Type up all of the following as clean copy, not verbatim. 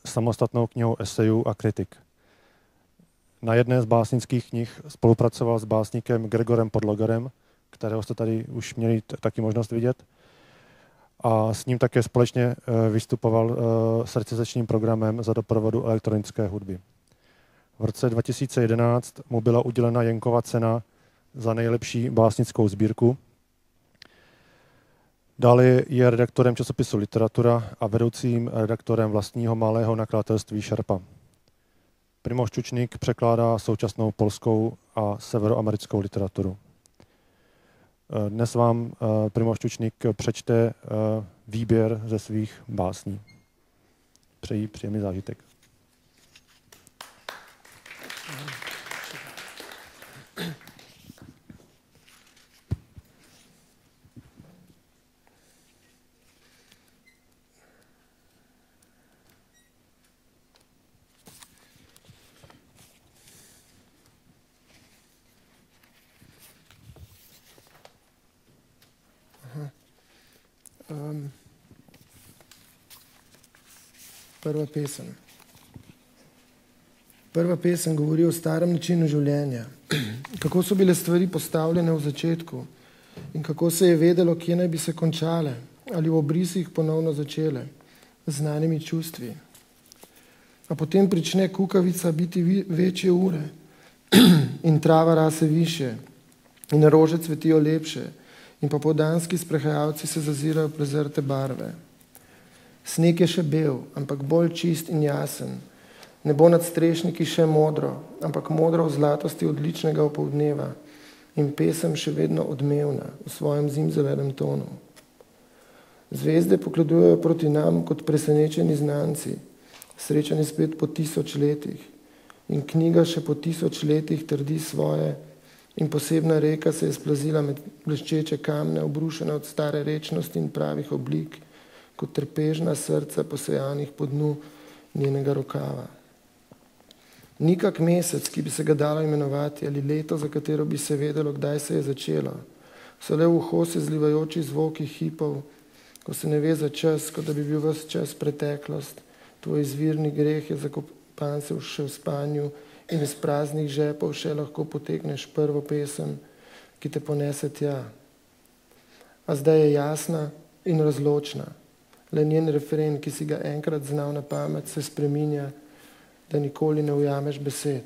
samostatnou knihou esejů a kritik. Na jedné z básnických knih spolupracoval s básníkem Gregorem Podlogarem, kterého jste tady už měli taky možnost vidět. A s ním také společně vystupoval s recitačním programem za doprovodu elektronické hudby. V roce 2011 mu byla udělena Jenkova cena za nejlepší básnickou sbírku. Dále je redaktorem časopisu Literatura a vedoucím redaktorem vlastního malého nakladatelství Šerpa. Primož Čučník překládá současnou polskou a severoamerickou literaturu. Dnes vám Primož Čučník přečte výběr ze svých básní. Přeji příjemný zážitek. Prva pesem. Prva pesem govori o starem načinu življenja. Kako so bile stvari postavljene v začetku in kako se je vedelo, kje naj bi se končale ali v obrisih ponovno začele z znanimi čustvi. A potem prične kukavica biti večje ure in trava rase više in rože cvetijo lepše in popoldanski sprehajalci se zazirajo prezrte barve. Sneg je še bel, ampak bolj čist in jasen. Nebo nad strešniki še modro, ampak modro v zlatosti odličnega opoldneva in pesem še vedno odmevna v svojem zimzelenem tonu. Zvezde pogledujejo proti nam kot presenečeni znanci, srečani spet po 1000 letih. In knjiga še po 1000 letih trdi svoje in posebna reka se je splazila med bleščeče kamne, obrušena od stare rečnosti in pravih oblik, kot trpežna srca posejanih po dnu njenega rokava. Nikak mesec, ki bi se ga dalo imenovati, ali leto, za katero bi se vedelo, kdaj se je začelo. So le v uho se zlivajoči zvoki hipov, ko se ne ve za čas, kot da bi bil ves čas preteklost. Tvoj izvirni greh je zakopan se še v spanju in iz praznih žepov še lahko potegneš prvo pesem, ki te ponese tja. A zdaj je jasna in razločna. Le njen refren, ki si ga enkrat znal na pamet, se spreminja, da nikoli ne ujameš besed.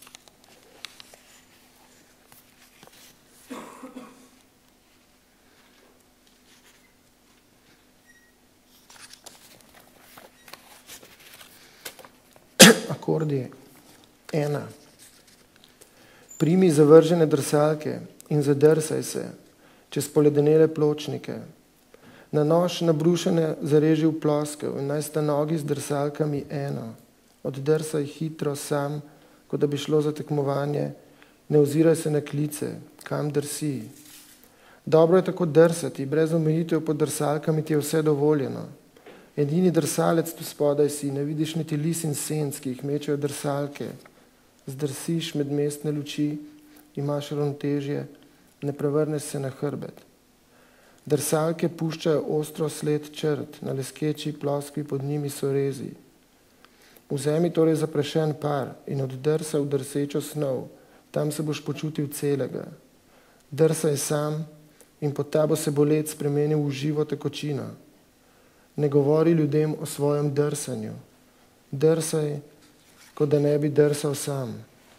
Akordi. 1. Primi zavržene drsalke in zadrsaj se čez poledenele pločnike. Na nož nabrušene zareži v ploskev in naj sta nogi z drsalkami eno. Oddrsaj hitro sam, kot da bi šlo za tekmovanje. Ne oziraj se na klice, kam drsi. Dobro je tako drsati, brez omejitev pod drsalkami ti je vse dovoljeno. Edini drsalec tu spodaj si, ne vidiš niti lis in senc, ki jih mečejo drsalke. Zdrsiš med mestne luči, imaš ravnotežje, ne prevrneš se na hrbet. Drsalke puščajo ostro sled črt, na leskeči ploskvi pod njimi so rezi. Vzemi torej zaprašen par in oddrsaj v drsečo snov, tam se boš počutil celega. Drsaj sam in pod tabo se bo led spremenil v živo tekočino. Ne govori ljudem o svojem drsanju. Drsaj, kot da ne bi drsal sam.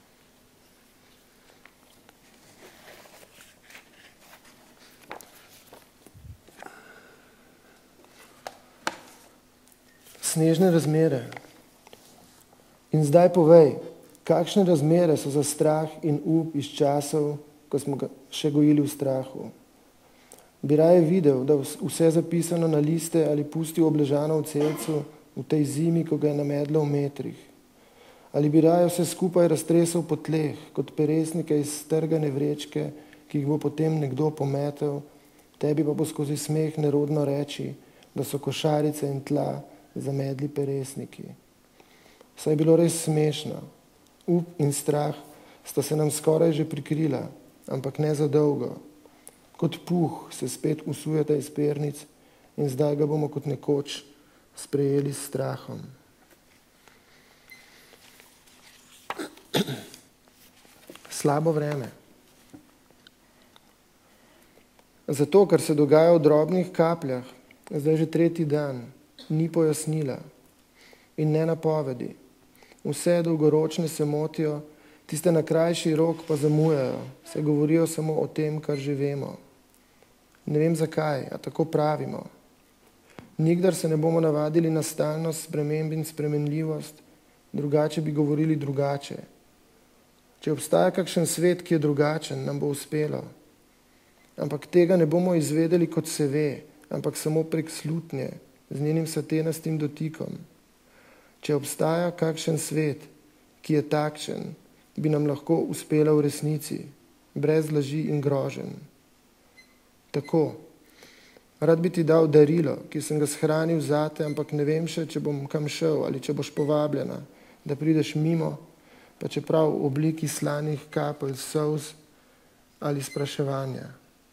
Snežne razmere. In zdaj povej, kakšne razmere so za strah in up iz časov, ko smo ga še gojili v strahu. Bi raje videl, da vse zapisano na liste ali pustil obležano v celcu v tej zimi, ko ga je namedlo v metrih. Ali bi raje vse skupaj raztresel po tleh, kot peresnike iz strgane vrečke, ki jih bo potem nekdo pometel, tebi pa bo skozi smeh nerodno reči, da so košarice in tla zamedli peresniki. Saj je bilo res smešno. Up in strah sta se nam skoraj že prikrila, ampak ne za dolgo. Kot puh se spet usujeta iz pernic in zdaj ga bomo kot nekoč sprejeli s strahom. Slabo vreme. Zato, ker se dogaja v drobnih kapljah, zdaj že tretji dan, ni pojasnila in ne napovedi. Vse dolgoročne se motijo, tiste na krajši rok pa zamujajo, se govorijo samo o tem, kar že vemo. Ne vem zakaj, a tako pravimo. Nikdar se ne bomo navadili na stalnost, sprememb in spremenljivost, drugače bi govorili drugače. Če obstaja kakšen svet, ki je drugačen, nam bo uspelo. Ampak tega ne bomo izvedeli, kot se ve, ampak samo prek slutnje, z njenim satenastim dotikom. Če obstaja kakšen svet, ki je takšen, bi nam lahko uspela v resnici, brez laži in groženj. Tako. Rad bi ti dal darilo, ki sem ga shranil zate, ampak ne vem še, če bom kam šel ali če boš povabljena, da prideš mimo, pa čeprav v obliki slanih kapelj solz ali spraševanja.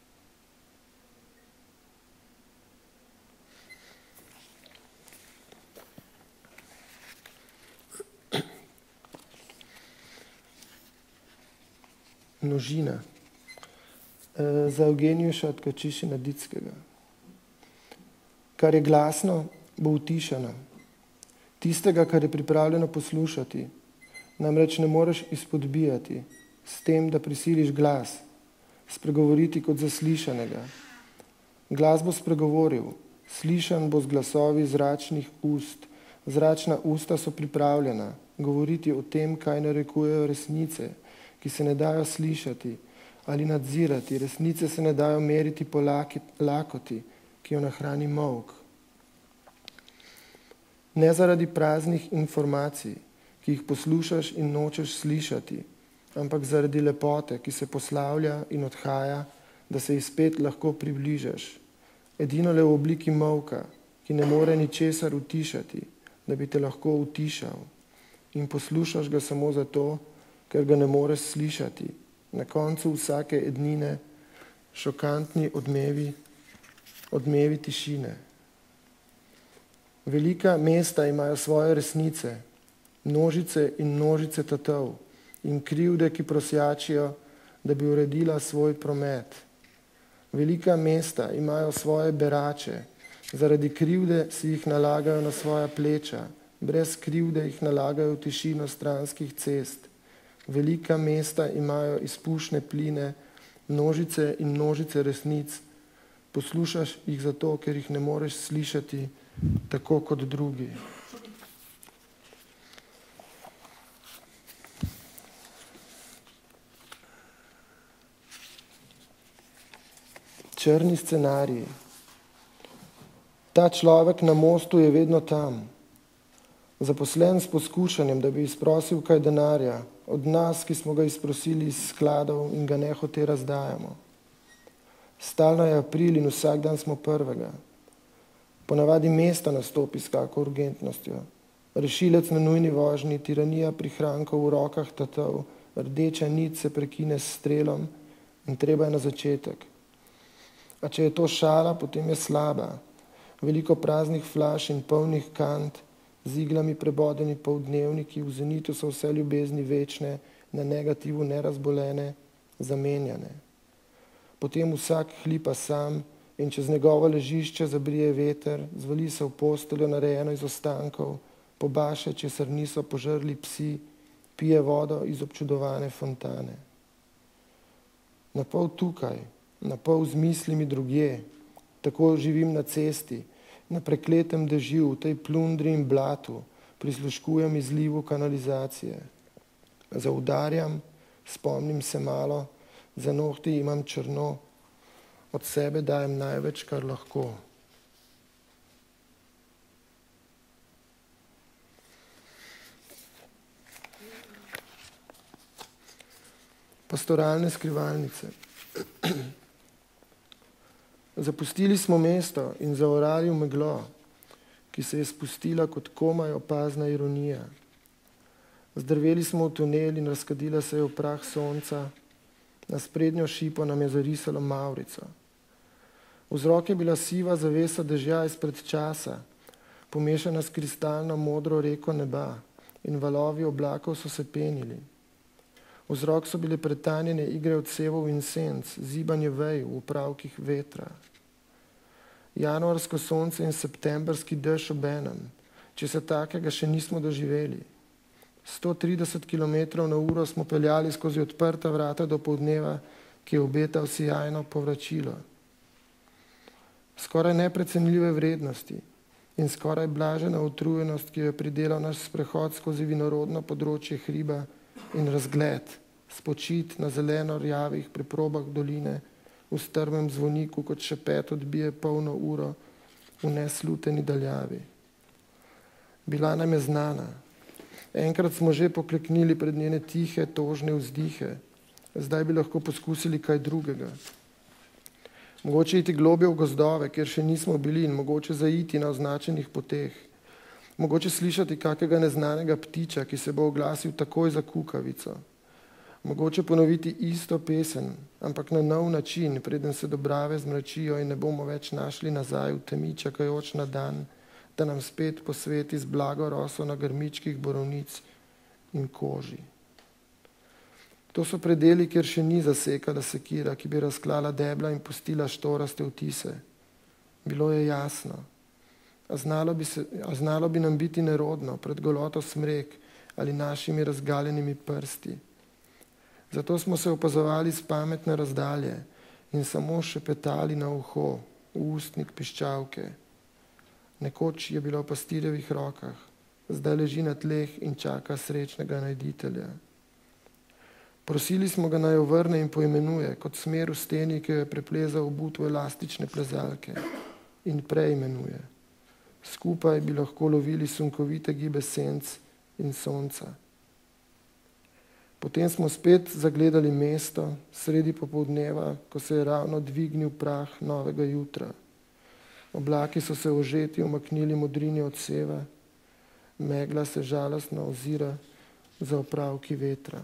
Množina. Za Eugenijuša Tkačišina Dickega. Kar je glasno, bo utišano. Tistega, kar je pripravljeno poslušati, namreč ne moreš izpodbijati s tem, da prisiliš glas, spregovoriti kot zaslišanega. Glas bo spregovoril, slišan bo z glasovi zračnih ust. Zračna usta so pripravljena govoriti o tem, kaj narekujejo resnice, ki se ne dajo slišati ali nadzirati. Resnice se ne dajo meriti po lakoti, ki jo nahrani molk. Ne zaradi praznih informacij, ki jih poslušaš in nočeš slišati, ampak zaradi lepote, ki se poslavlja in odhaja, da se ji spet lahko približaš. Edino le v obliki molka, ki ne more ničesar utišati, da bi te lahko utišal. In poslušaš ga samo zato, ker ga ne moreš slišati. Na koncu vsake ednine šokantni odmevi tišine. Velika mesta imajo svoje resnice, množice in množice tatov in krivde, ki prosjačijo, da bi uredila svoj promet. Velika mesta imajo svoje berače, zaradi krivde si jih nalagajo na svoja pleča, brez krivde jih nalagajo v tišino stranskih cest. Velika mesta imajo izpušne pline, množice in množice resnic. Poslušaš jih zato, ker jih ne moreš slišati tako kot drugi. Črni scenariji. Ta človek na mostu je vedno tam. Zaposlen s poskušanjem, da bi izprosil kaj denarja, od nas, ki smo ga izprosili iz skladov in ga nehote razdajamo. Stalno je april in vsak dan smo prvega. Ponavadi mesta nastopi s kako urgentnostjo. Rešilec na nujni vožnji, tiranija prihrankov v rokah tatov, rdeča nit se prekine s strelom in treba je na začetek. A če je to šala, potem je slaba. Veliko praznih flaš in polnih kant, z iglami prebodeni poldnevniki, v zenitu so vse ljubezni večne, na negativu nerazbolene, zamenjane. Potem vsak hlipa sam in čez njegovo ležišče zabrije veter, zvali se v posteljo narejeno iz ostankov, pobaše, česar niso požrli psi, pije vodo iz občudovane fontane. Napol tukaj, napol z mislimi drugje, tako živim na cesti, na prekletem dežju, v tej plundri in blatu, prisluškujem izlivu kanalizacije. Zaudarjam, spomnim se malo, za nohti imam črno, od sebe dajem največ, kar lahko. Pastoralne skrivalnice. Zapustili smo mesto in zaorali v meglo, ki se je spustila kot komaj opazna ironija. Zdrveli smo v tunel in razkadila se je v prah sonca, na sprednjo šipo nam je zarisalo mavrico. Vzrok je bila siva zavesa dežja izpred časa, pomešana s kristalno modro reko neba in valovi oblakov so se penili. Vzrok so bile pretanjene igre odsevov in senc, zibanje vej v opravkih vetra. Januarsko sonce in septembrski dež obenem, če se takega še nismo doživeli. 130 km/h smo peljali skozi odprta vrata do poldneva, ki je obetal sijajno povračilo. Skoraj neprecenljive vrednosti in skoraj blažena utrujenost, ki jo je pridelal naš sprehod skozi vinorodno področje hriba in razgled, spočit na zeleno-rjavih preprobah doline, v strmem zvoniku, kot šepet odbije polno uro v nesluteni daljavi. Bila nam je znana. Enkrat smo že pokleknili pred njene tihe, tožne vzdihe. Zdaj bi lahko poskusili kaj drugega. Mogoče iti globje v gozdove, kjer še nismo bili, in mogoče zaiti na označenih poteh. Mogoče slišati kakega neznanega ptiča, ki se bo oglasil takoj za kukavico. Mogoče ponoviti isto pesem, ampak na nov način, preden se dobrave zmračijo in ne bomo več našli nazaj v temi, čakajoč na dan, da nam spet posveti z blago roso na grmičkih borovnic in koži. To so predeli, kjer še ni zasekala sekira, ki bi razklala debla in pustila štoraste vtise. Bilo je jasno. A znalo bi nam biti nerodno pred goloto smrek ali našimi razgaljenimi prsti. Zato smo se opazovali z pametne razdalje in samo šepetali na uho, v ustnik piščalke. Nekoč je bila v pastirjevih rokah, zdaj leži na tleh in čaka srečnega najditelja. Prosili smo ga, naj jo vrne in poimenuje, kot smer v steni, ki jo je preplezal obut v elastične plezalke, in preimenuje. Skupaj bi lahko lovili sunkovite gibe senc in sonca. Potem smo spet zagledali mesto sredi popoldneva, ko se je ravno dvignil prah novega jutra. Oblaki so se ožeti umaknili modrini odseva, megla se žalostno ozira za opravki vetra.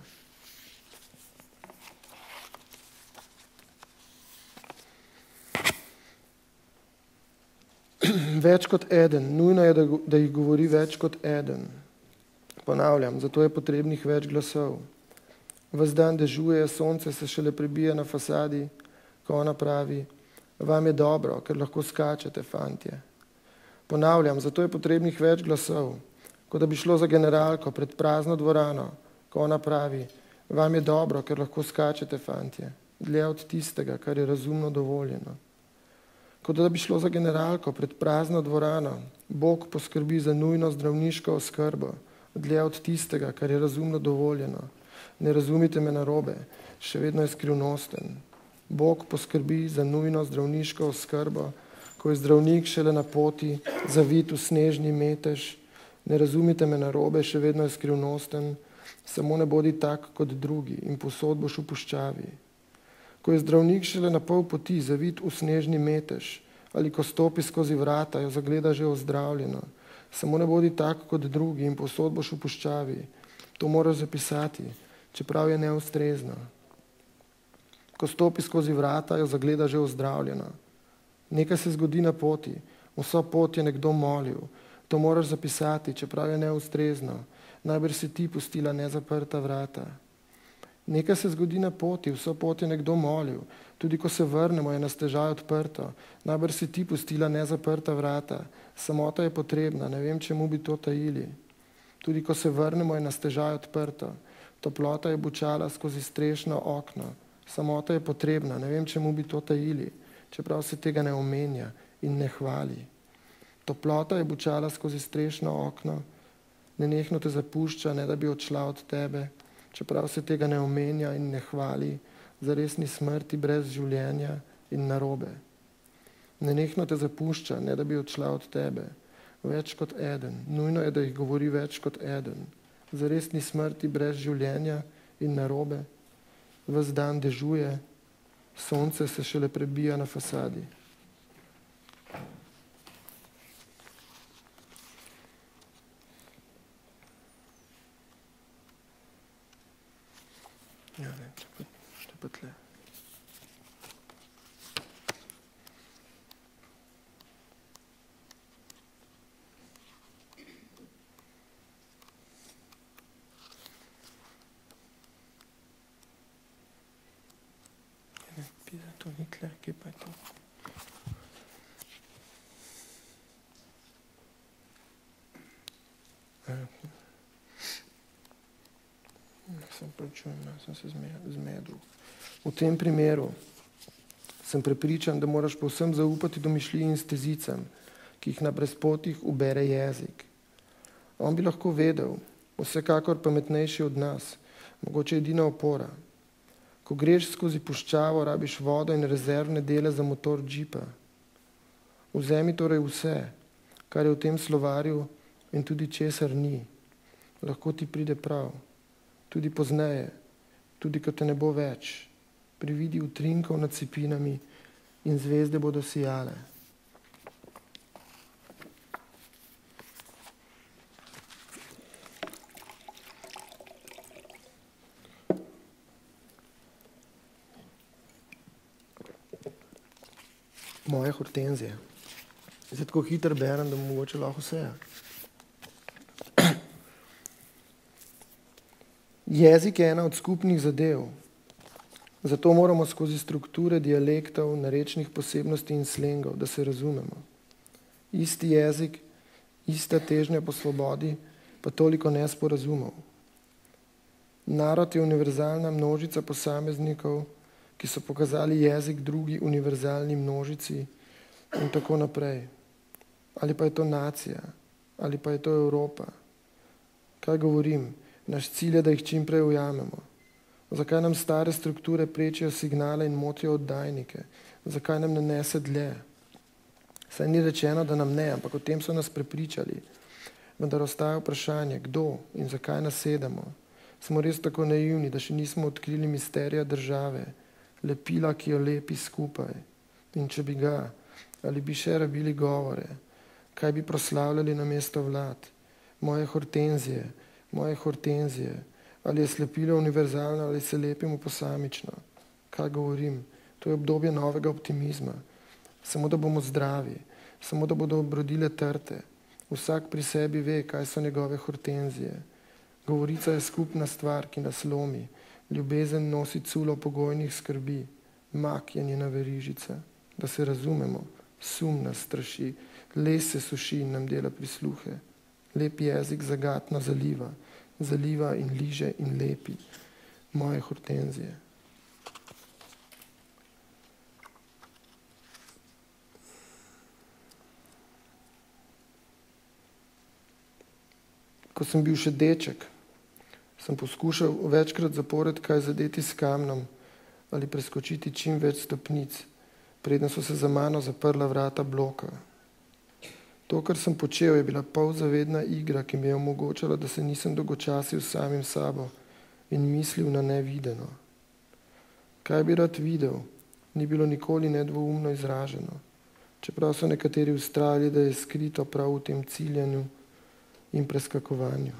Več kot eden, nujno je, da jih govori več kot eden. Ponavljam, zato je potrebnih več glasov. Ves dan dežuje, sonce se šele prebija na fasadi, ko ona pravi, vam je dobro, ker lahko skačete, fantje. Ponavljam, zato je potrebnih več glasov, kot da bi šlo za generalko pred prazno dvorano, ko ona pravi, vam je dobro, ker lahko skačete, fantje, dlje od tistega, kar je razumno dovoljeno. Kot da bi šlo za generalko pred prazno dvorano, Bog poskrbi za nujno zdravniško oskrbo, dlje od tistega, kar je razumno dovoljeno. Ne razumite me narobe, še vedno je skrivnosten. Bog poskrbi za nujno zdravniško oskrbo, ko je zdravnik šele na poti, zavit v snežni metež. Ne razumite me narobe, še vedno je skrivnosten, samo ne bodi tak kot drugi in povsod boš v puščavi. Ko je zdravnik šele na pol poti, zavit v snežni metež, ali ko stopi skozi vrata, jo zagleda že ozdravljeno. Samo ne bodi tak kot drugi in povsod boš v puščavi. To moraš zapisati, čeprav je neustrezno. Ko stopi skozi vrata, jo zagleda že ozdravljeno. Nekaj se zgodi na poti, vso pot je nekdo molil. To moraš zapisati, čeprav je neustrezno. Najbrž si ti pustila nezaprta vrata. Nekaj se zgodi na poti, vso pot je nekdo molil. Tudi ko se vrnemo, je na stežaj odprto. Najbrž si ti pustila nezaprta vrata. Samota je potrebna, ne vem, čemu bi to tajili. Tudi ko se vrnemo, je na stežaj odprto. Toplota je bučala skozi strešno okno. Samota je potrebna, ne vem, čemu bi to tajili, čeprav se tega ne omenja in ne hvali. Toplota je bučala skozi strešno okno, nenehno te zapušča, ne da bi odšla od tebe, čeprav se tega ne omenja in ne hvali, zares ni smrti brez življenja in narobe. Nenehno te zapušča, ne da bi odšla od tebe. Več kot eden, nujno je, da jih govori več kot eden. Zares ni smrti brez življenja in narobe. Ves dan dežuje, sonce se šele prebija na fasadi. Ja, ne, če pa tle. Ni tle, kje pa je to? Sem se zmedel. V tem primeru sem prepričan, da moraš povsem zaupati domišljiji in stezicam, ki jih na brezpotih ubere jezik. On bi lahko vedel, vsekakor pametnejši od nas, mogoče edina opora. Ko greš skozi puščavo, rabiš vodo in rezervne dele za motor džipa. Vzemi torej vse, kar je v tem slovarju in tudi česar ni. Lahko ti pride prav, tudi pozneje, tudi ko te ne bo več. Prividi utrinkov nad sipinami in zvezde bodo sijale. Moje hortenzije. Zdaj tako hitro berem, da mogoče lahko vse. Jezik je ena od skupnih zadev. Zato moramo skozi strukture dialektov, narečnih posebnosti in slengov, da se razumemo. Isti jezik, ista težnja po svobodi, pa toliko nesporazumov. Narod je univerzalna množica posameznikov, ki so pokazali jezik drugi univerzalni množici in tako naprej. Ali pa je to nacija, ali pa je to Evropa. Kaj govorim? Naš cilj je, da jih čim prej ujamemo. Zakaj nam stare strukture prečijo signale in motijo oddajnike? Zakaj nam ne nese dlje? Saj ni rečeno, da nam ne, ampak o tem so nas prepričali. Vendar ostaja vprašanje, kdo in zakaj nasedamo. Smo res tako naivni, da še nismo odkrili misterija države, lepila, ki jo lepi skupaj. In če bi ga, ali bi še rabili govore, kaj bi proslavljali na mesto vlad? Moje hortenzije, ali je slepilo univerzalno, ali se lepimo posamično. Kaj govorim? To je obdobje novega optimizma. Samo da bomo zdravi, samo da bodo obrodile trte. Vsak pri sebi ve, kaj so njegove hortenzije. Govorica je skupna stvar, ki nas lomi. Ljubezen nosi culo pogojnih skrbi. Mak je njena verižica. Da se razumemo, sum nas straši, les se suši in nam dela prisluhe. Lep jezik zagatno zaliva in liže in lepi. Moje hortenzije. Ko sem bil še deček, sem poskušal večkrat zapored kaj zadeti s kamnom ali preskočiti čim več stopnic, preden so se za mano zaprla vrata bloka. To, kar sem počel, je bila polzavedna igra, ki mi je omogočala, da se nisem dolgočasil samim sabo in mislil na nevideno. Kaj bi rad videl, ni bilo nikoli nedvoumno izraženo, čeprav so nekateri vztrajali, da je skrito prav v tem ciljanju in preskakovanju.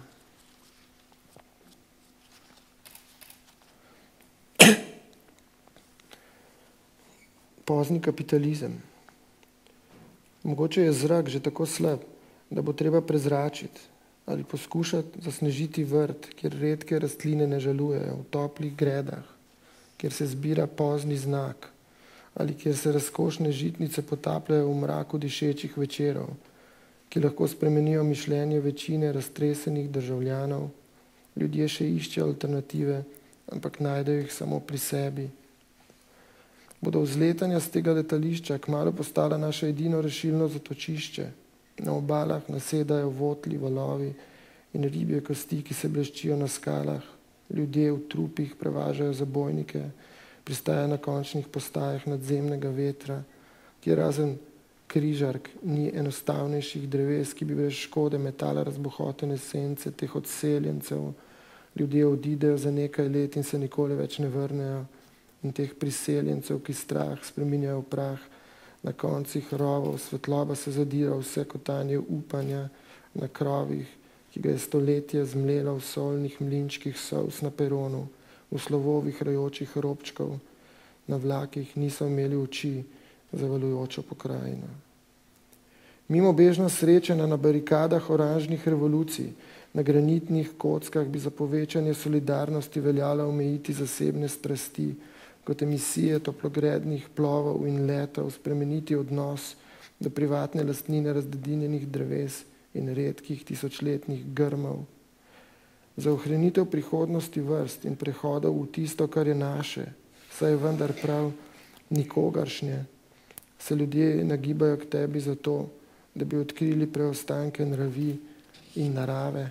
Pozni kapitalizem. Mogoče je zrak že tako slab, da bo treba prezračiti ali poskušati zasnežiti vrt, kjer redke rastline ne žalujejo, v toplih gredah, kjer se zbira pozni znak ali kjer se razkošne žitnice potapljajo v mraku dišečih večerov, ki lahko spremenijo mišljenje večine raztresenih državljanov. Ljudje še iščejo alternative, ampak najdejo jih samo pri sebi. Bodo vzletanja z tega letališča kmalu postala naše edino rešilno zatočišče. Na obalah nasedajo votli, valovi in ribje kosti, ki se bleščijo na skalah. Ljudje v trupih prevažajo zabojnike, pristajajo na končnih postajah nadzemnega vetra, kjer razen križark ni enostavnejših dreves, ki bi brez škode metala razbohotene sence teh odseljencev. Ljudje odidejo za nekaj let in se nikoli več ne vrnejo. In teh priseljencev, ki strah spreminjajo v prah, na koncih rovov svetloba se zadira vse kotanje upanja na krovih, ki ga je stoletje zmlela v solnih mlinčkih solz na peronu, v slovovih rajočih robčkov, na vlakih niso imeli oči za valujočo pokrajino. Mimobežna srečanja na barikadah oranžnih revolucij, na granitnih kockah bi za povečanje solidarnosti veljala omejiti zasebne strasti, kot emisije toplogrednih plovov in letov, spremeniti odnos do privatne lastnine razdedinjenih dreves in redkih tisočletnih grmov. Za ohranitev prihodnosti vrst in prehodov v tisto, kar je naše, saj je vendar prav nikogaršnje, se ljudje nagibajo k tebi zato, da bi odkrili preostanke nravi in narave.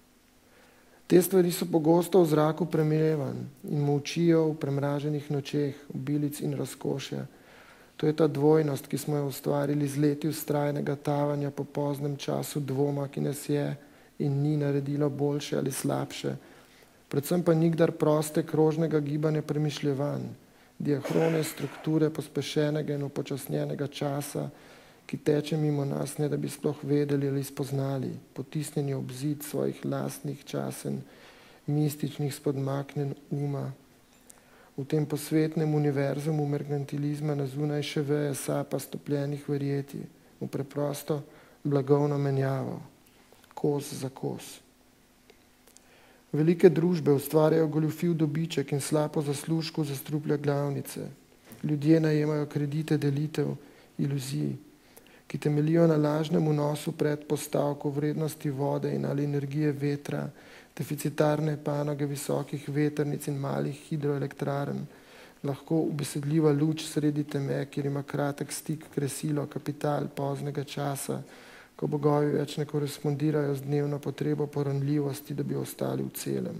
Te stvari so pogosto v zraku premlevan in molčijo v premraženih nočeh, obilic in razkošja. To je ta dvojnost, ki smo jo ustvarili z leti vztrajnega tavanja po poznem času dvoma, ki nas je in ni naredilo boljše ali slabše, predvsem pa nikdar proste krožnega gibanja premišljevanj, diahrone strukture pospešenega in upočasnjenega časa, ki teče mimo nas, ne da bi sploh vedeli ali spoznali, potisnjeni ob zid svojih lastnih časen, mističnih spodmaknjen uma. V tem posvetnem univerzumu merkantilizma na zunaj še veje sapa stopljenih verjetij, v preprosto blagovno menjavo, kos za kos. Velike družbe ustvarjajo goljufiv dobiček in slapo zaslužku zastruplja glavnice. Ljudje najemajo kredite delitev, iluzij, ki temelijo na lažnem vnosu predpostavkov vrednosti vode in ali energije vetra, deficitarne panoge visokih vetrnic in malih hidroelektrarn, lahko ubesedljiva luč sredi teme, kjer ima kratek stik kresilo kapital poznega časa, ko bogovi več ne korespondirajo z dnevno potrebo po ranljivosti, da bi ostali v celem.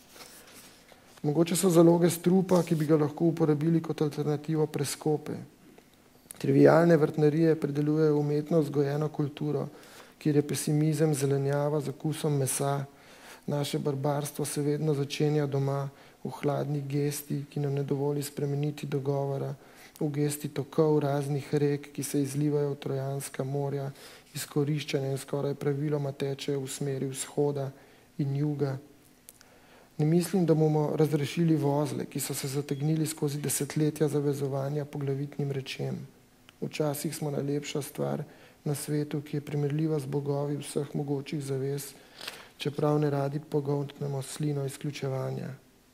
Mogoče so zaloge strupa, ki bi ga lahko uporabili kot alternativo preskope. Trivialne vrtnarije predelujejo umetno vzgojeno kulturo, kjer je pesimizem zelenjava z okusom mesa. Naše barbarstvo se vedno začenja doma, v hladni gesti, ki nam ne dovoli spremeniti dogovora, v gesti tokov raznih rek, ki se izlivajo v Trojanska morja, izkoriščanja in skoraj praviloma tečejo v smeri vzhoda in juga. Ne mislim, da bomo razrešili vozle, ki so se zategnili skozi desetletja zavezovanja poglavitnim rečem. Včasih smo najlepša stvar na svetu, ki je primerljiva z bogovi vseh mogočih zavez, čeprav ne radi pogoltnemo slino izključevanja.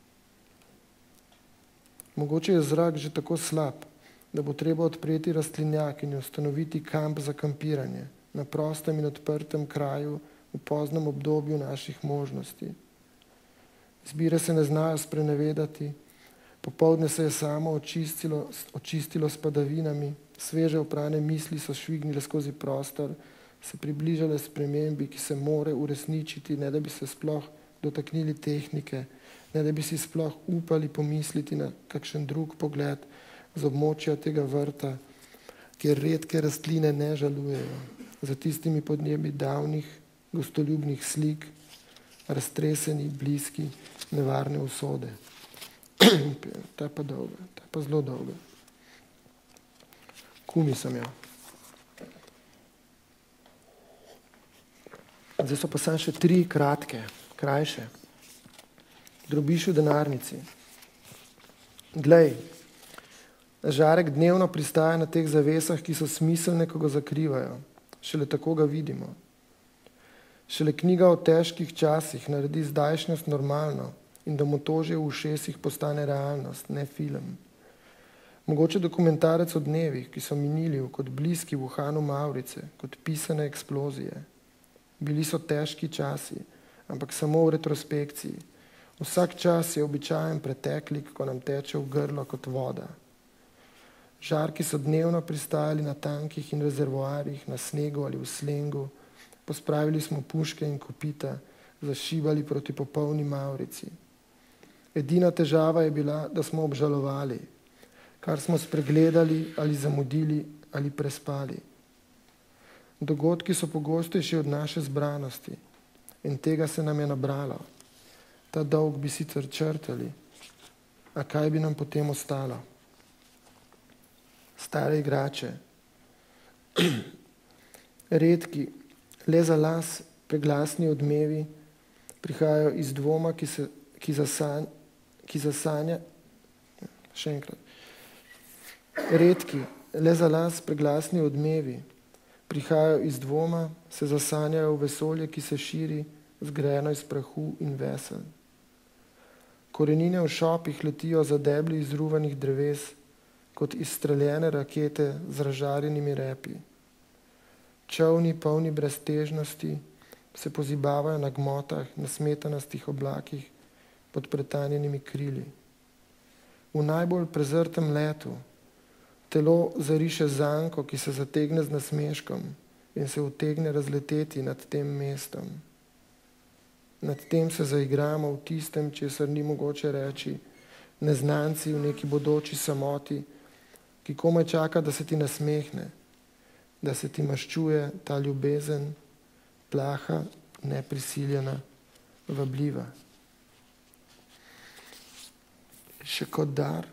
Mogoče je zrak že tako slab, da bo treba odpreti rastlinjak in ustanoviti kamp za kampiranje na prostem in odprtem kraju v poznem obdobju naših možnosti. Izbire se ne znajo sprenevedati, popoldne se je samo očistilo s padavinami, sveže oprane misli so švignile skozi prostor, se približale spremembi, ki se more uresničiti, ne da bi se sploh dotaknili tehnike, ne da bi si sploh upali pomisliti na kakšen drug pogled z območja tega vrta, kjer redke rastline ne žalujejo, za tistimi podnebi davnih, gostoljubnih slik, raztreseni, bliski, nevarne usode. Ta pa dolga, ta pa zelo dolga. Kumi sem jo. Zdaj so pa samo še 3 kratke, krajše. Drobiš v denarnici. Glej, žarek dnevno pristaja na teh zavesah, ki so smiselne, ko ga zakrivajo. Šele tako ga vidimo. Šele knjiga o težkih časih naredi zdajšnjost normalno in da motožje v ušesih postane realnost, ne film. Mogoče dokumentarec o dnevih, ki so minili kot bliski Wuhanu Mavrice, kot pisane eksplozije. Bili so težki časi, ampak samo v retrospekciji. Vsak čas je običajen preteklik, ko nam teče v grlo kot voda. Žarki so dnevno pristajali na tankih in rezervoarjih, na snegu ali v slengu, pospravili smo puške in kopita, zašibali proti popolni Mavrici. Edina težava je bila, da smo obžalovali, kar smo spregledali ali zamudili ali prespali. Dogodki so pogostejši od naše zbranosti in tega se nam je nabralo. Ta dolg bi sicer črtali, a kaj bi nam potem ostalo? Stare igrače, redki, le za las preglasni odmevi prihajajo iz dvoma, ki zasanja, še enkrat, redki, le za las preglasni odmevi prihajajo iz dvoma, se zasanjajo v vesolje, ki se širi, zgrajeno iz prahu in vesel. Korenine v šopih letijo za debli izruvanih dreves, kot izstreljene rakete z razžarjenimi repi. Čovni, polni breztežnosti, se pozibavajo na gmotah, na smetanastih oblakih, pod pretanjenimi krili. V najbolj prezrtem letu telo zariše zanko, ki se zategne z nasmeškom in se utegne razleteti nad tem mestom. Nad tem se zaigramo v tistem, česar ni mogoče reči, neznanci v neki bodoči samoti, ki komaj čaka, da se ti nasmehne, da se ti maščuje ta ljubezen, plaha, neprisiljena, vabljiva. Še kot dar,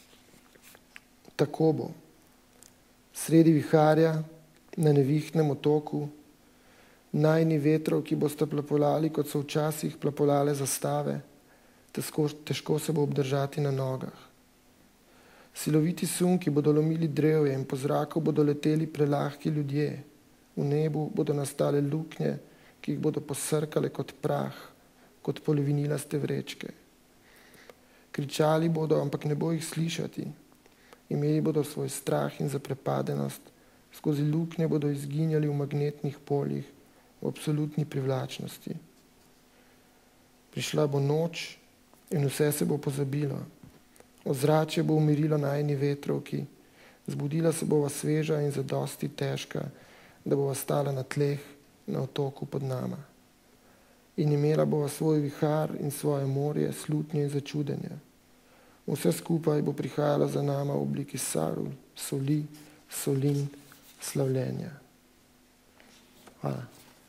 tako bo. Sredi viharja, na nevihtnem otoku, najni vetrov, ki boste plapolali, kot so včasih plapolale zastave, težko se bo obdržati na nogah. Siloviti sunki bodo lomili drevje in po zraku bodo leteli prelahki ljudje. V nebu bodo nastale luknje, ki jih bodo posrkale kot prah, kot polivinilaste vrečke. Kričali bodo, ampak ne bo jih slišati. Imeli bodo svoj strah in zaprepadenost, skozi luknje bodo izginjali v magnetnih poljih, v absolutni privlačnosti. Prišla bo noč in vse se bo pozabilo. Ozračje bo umirilo najini vetrovki, zbudila se bova sveža in zadosti težka, da bova stala na tleh, na otoku pod nama. In imela bova svoj vihar in svoje morje, slutnje in začudenje. Vse skupaj bo prihajalo za nama v obliki sarul, soli, solin, slavljenja. Hvala.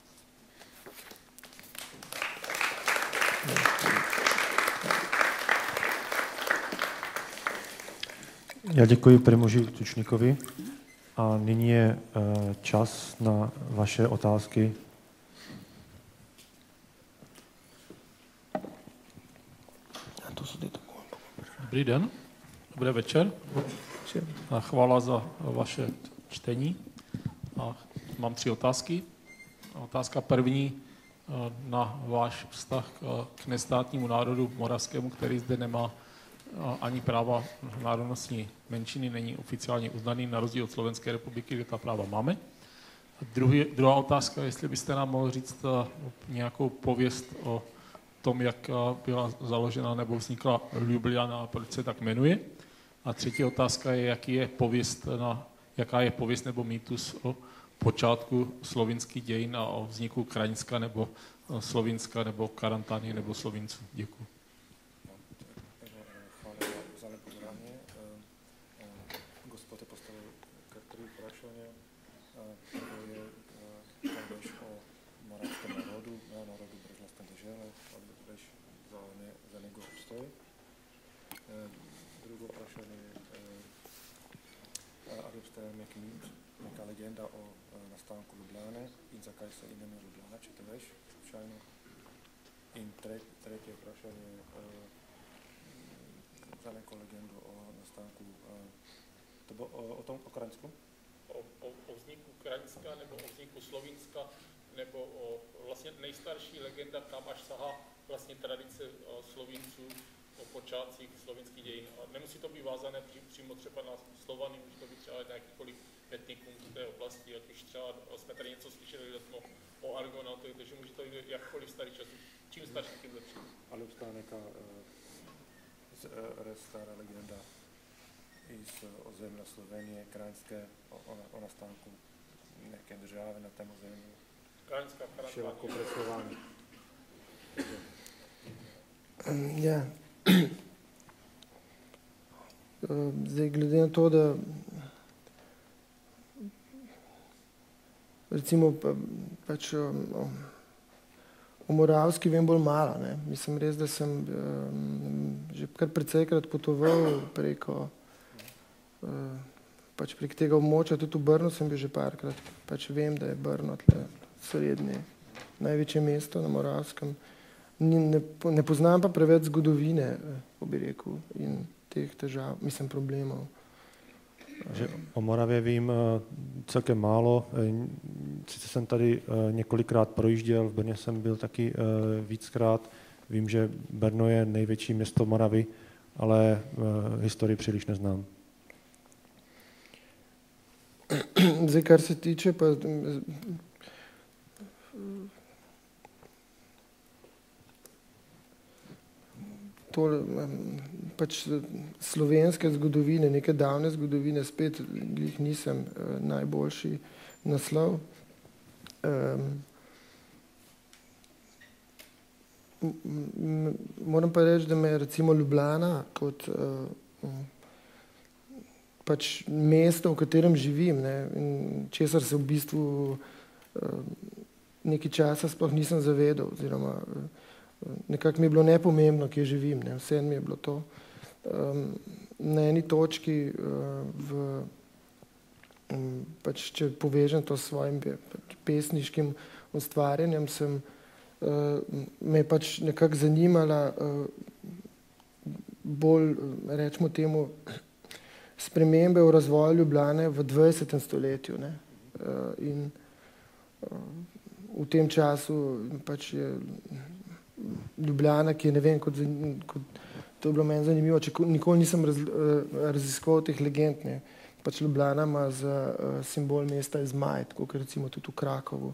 Já děkuji Primoži Tučníkovi a nyní je čas na vaše otázky. Dobrý den, dobrý večer a chvála za vaše čtení. A mám 3 otázky. Otázka první na váš vztah k nestátnímu národu moravskému, který zde nemá ani práva národnostní menšiny, není oficiálně uznaný, na rozdíl od Slovenské republiky, kde ta práva máme. Druhá otázka, jestli byste nám mohl říct nějakou pověst o tom, jak byla založena nebo vznikla Ljubljana a proč se tak jmenuje. A třetí otázka je, jaká je pověst nebo mýtus o počátku slovinských dějin a o vzniku Kraňska nebo Slovinska nebo Karantánie nebo Slovinců. Děkuji. Neka legenda o nastanku Ljubljane in zakaj se imenuje Ljubljana, če te veš, slučajno. In tretje vprašanje za neko legendo o nastanku, to bo o Kraňsku? O vzniku Kraňska nebo o vzniku Slovinska, nebo o vlastně nejstarší legenda, kam až sahá vlastně tradice Slovinců o počátcích slovinských dějin. A nemusí to být vázané přímo třeba na Slovany, může to být třeba nějakýkoliv etnikum v té oblasti, ať už třeba jsme tady něco slyšeli o Argonautovi, takže může to být jakkoliv starý čas. Čím starší, tím lepší. Ale obstáva nějaká stará legenda z ozemlja Slovenije, Kraňské, o nastanku nějaké države na tém ozemlju. Kraňská, še lahko preslovani. Ja. Zdaj, glede na to, da recimo pač o Moravski vem bolj malo, ne. Mislim res, da sem že kar precejkrat potoval pač prek tega območja, tudi v Brnu sem bil že parkrat, pač vem, da je Brno tle srednje, največje mesto na Moravskem. Ne poznam pa preveč zgodovine, bi rekel, in teh težav, mislim, problemov. Že o Moravě vím celkem málo. Sice jsem tady několikrát projížděl, v Brně jsem byl taky víckrát. Vím, že Brno je největší město Moravy, ale historii příliš neznám. Zdaj, kar se tiče pa pač slovenske zgodovine, neke davne zgodovine, spet jih nisem najboljši naslov. Moram pa reči, da me recimo Ljubljana kot pač mesto, v katerem živim, ne, in česar se v bistvu nekaj časa sploh nisem zavedal, oziroma nekako mi je bilo nepomembno, kje živim, ne, vseeno mi je bilo to. Na eni točki pač, če povežem to s svojim pesniškim ustvarjanjem, me je pač nekako zanimala bolj, rečemo temu, spremembe v razvoju Ljubljane v 20. stoletju, ne. In v tem času pač je Ljubljana, ki je, ne vem, kot to je bilo meni zanimivo, nikoli nisem raziskoval teh legend, ne. Pač Ljubljana ima za simbol mesta zmaj, tako kot recimo tudi v Krakovu.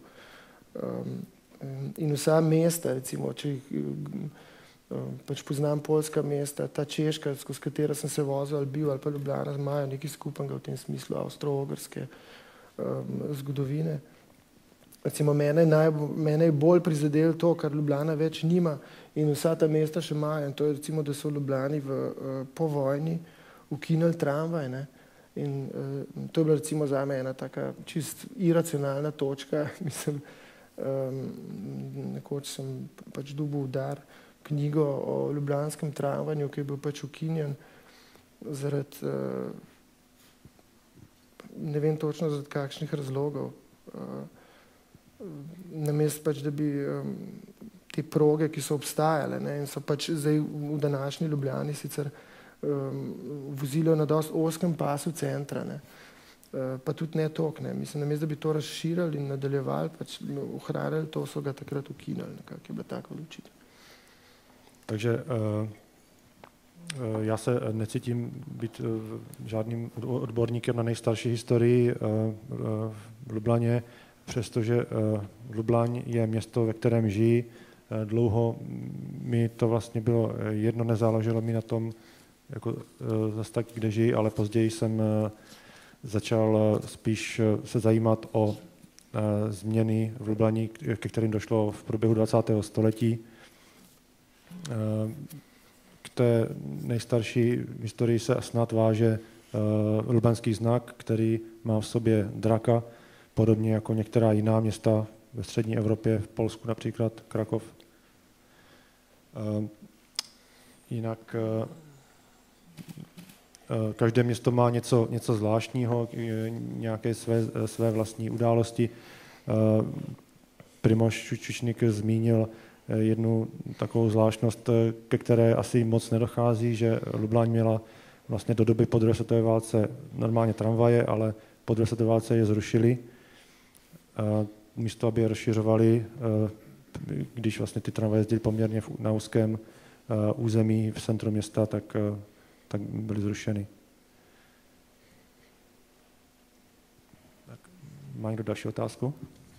In vsa mesta, recimo, če pač poznam poljska mesta, ta Češka, skozi katero sem se vozil ali bil, ali pa Ljubljana, imajo nekaj skupnega v tem smislu avstro-ogrske zgodovine. Recimo mene je bolj prizadelo to, kar Ljubljana več nima in vsa ta mesta še imajo, in to je recimo, da so v Ljubljani po vojni ukinili tramvaj, ne. In to je bila recimo zame ena taka čist iracionalna točka, mislim, nekoč sem pač dobil udar knjigo o ljubljanskem tramvaju, ki je bil pač ukinjen zaradi, ne vem točno zaradi kakšnih razlogov. Namesto pač, da bi te proge, ki so obstajale, ne, in so pač zdaj v današnji Ljubljani sicer vozilo na dosti ozkem pasu centra, ne, pa tudi ne toliko, ne. Mislim, namesto da bi to razširili in nadaljevali, pač ohranili to, so ga takrat ukinili, nekako je bila taka odločitev. Takže já se necítím být žádným odborníkem na nejstarší historii v Lublaně, přestože Lublaň je město, ve kterém žijí. Dlouho mi to vlastně bylo jedno, nezáleželo mi na tom, jako zase tak, kde žijí, ale později jsem začal spíš se zajímat o změny v Lublani, ke kterým došlo v průběhu 20. století. K té nejstarší historii se snad váže lublanský znak, který má v sobě draka, podobně jako některá jiná města ve střední Evropě, v Polsku například, Krakov. Jinak každé město má něco zvláštního, nějaké své vlastní události. Primož Čučník zmínil jednu takovou zvláštnost, ke které asi moc nedochází, že Lublaň měla vlastně do doby po druhé světové válce normálně tramvaje, ale po druhé světové válce je zrušili. Místo, aby je rozšiřovali, když vlastně ty tramvaje jezdily poměrně na úzkém území v centru města, tak byly zrušeny. Tak, má někdo další otázku?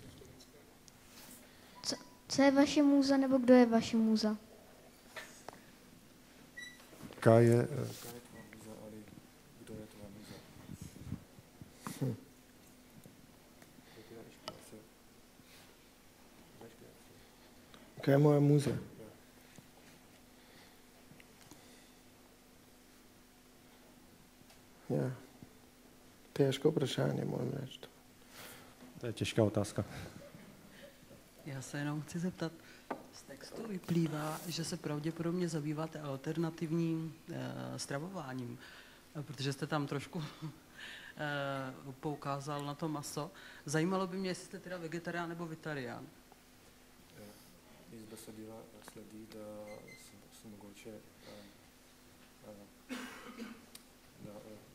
Co je vaše můza, nebo kdo je vaše můza? Jaká je tvá můza, ale kdo je tvá můza? Kaj je moja muza? Ja, težko vprašanje, moram reči. To je těžká otázka. Já se jenom chci zeptat, z textu vyplývá, že se pravděpodobně zabýváte alternativním stravováním, protože jste tam trošku poukázal na to maso. Zajímalo by mě, jestli jste teda vegetarián nebo vitarián. Iz besedila sledi, da so mogoče da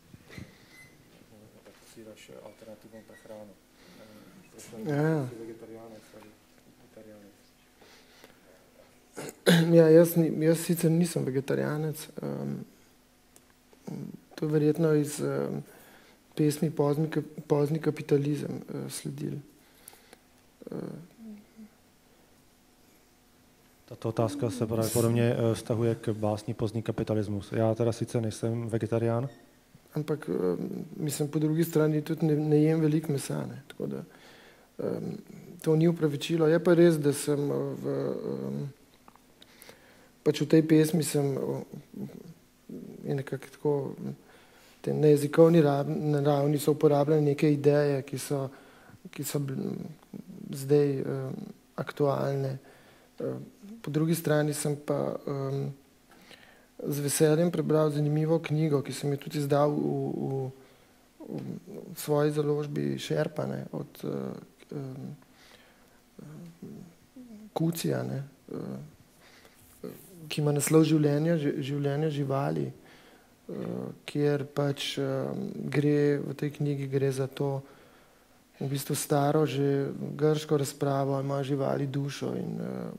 prakticiraš alternativno prehrano. Si vegetarijanec ali vitarijanec? Ja, jaz sicer nisem vegetarijanec. To je verjetno iz pesmi Pozni kapitalizem sledil. Tato otázka se pravděpodobně vztahuje k básni Pozdní kapitalismus. Já teda sice nejsem vegetarián, ampak mislim, po drugi strani tudi ne jem veliko mesa, ne? Tako da to ni upravičilo. Je pa res, da sem pač v tej pesmi sem je nekako tako, na jezikovni ravni so uporabljene neke ideje, ki so zdaj aktualne. Po drugi strani sem pa z veseljem prebral zanimivo knjigo, ki sem jo tudi izdal v svoji založbi Šerpa, ne, od Kucija, ne, ki ima naslov Življenje živali, kjer pač v tej knjigi gre za to, v bistvu staro, že grško razpravo, ima živali dušo in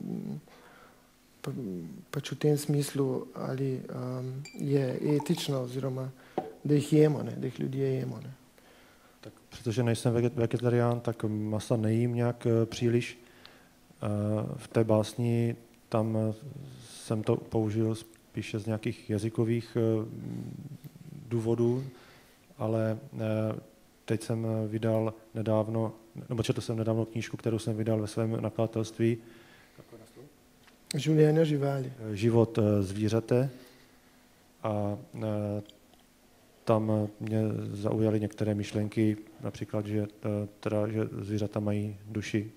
pač v tem smislu, ali je etično, oziroma da jih jemo, ne, da jih ljudje jemo. Ne. Tak, protože nejsem vegetarián, tak masa nejím nějak příliš. V té básni tam jsem to použil spíše z nějakých jazykových důvodů, ale teď jsem vydal nedávno, nebo četl jsem nedávno knížku, kterou jsem vydal ve svém nakladatelství. Življenje živali. Život zvířete. A tam mě zaujaly některé myšlenky, například, že zvířata mají duši.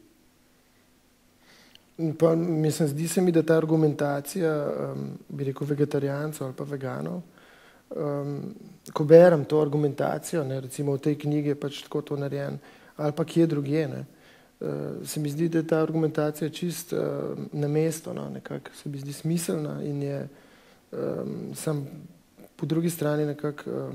Pa, mislim, zdi se mi, da ta argumentacija, bi rekel, vegetarijancev ali pa veganov, ko berem to argumentacijo, ne, recimo v tej knjigi je pač tako to narejen, ali pa kje drugje, ne, se mi zdi, da je ta argumentacija čist na mesto, no, nekako se mi zdi smiselna in je sam po drugi strani nekako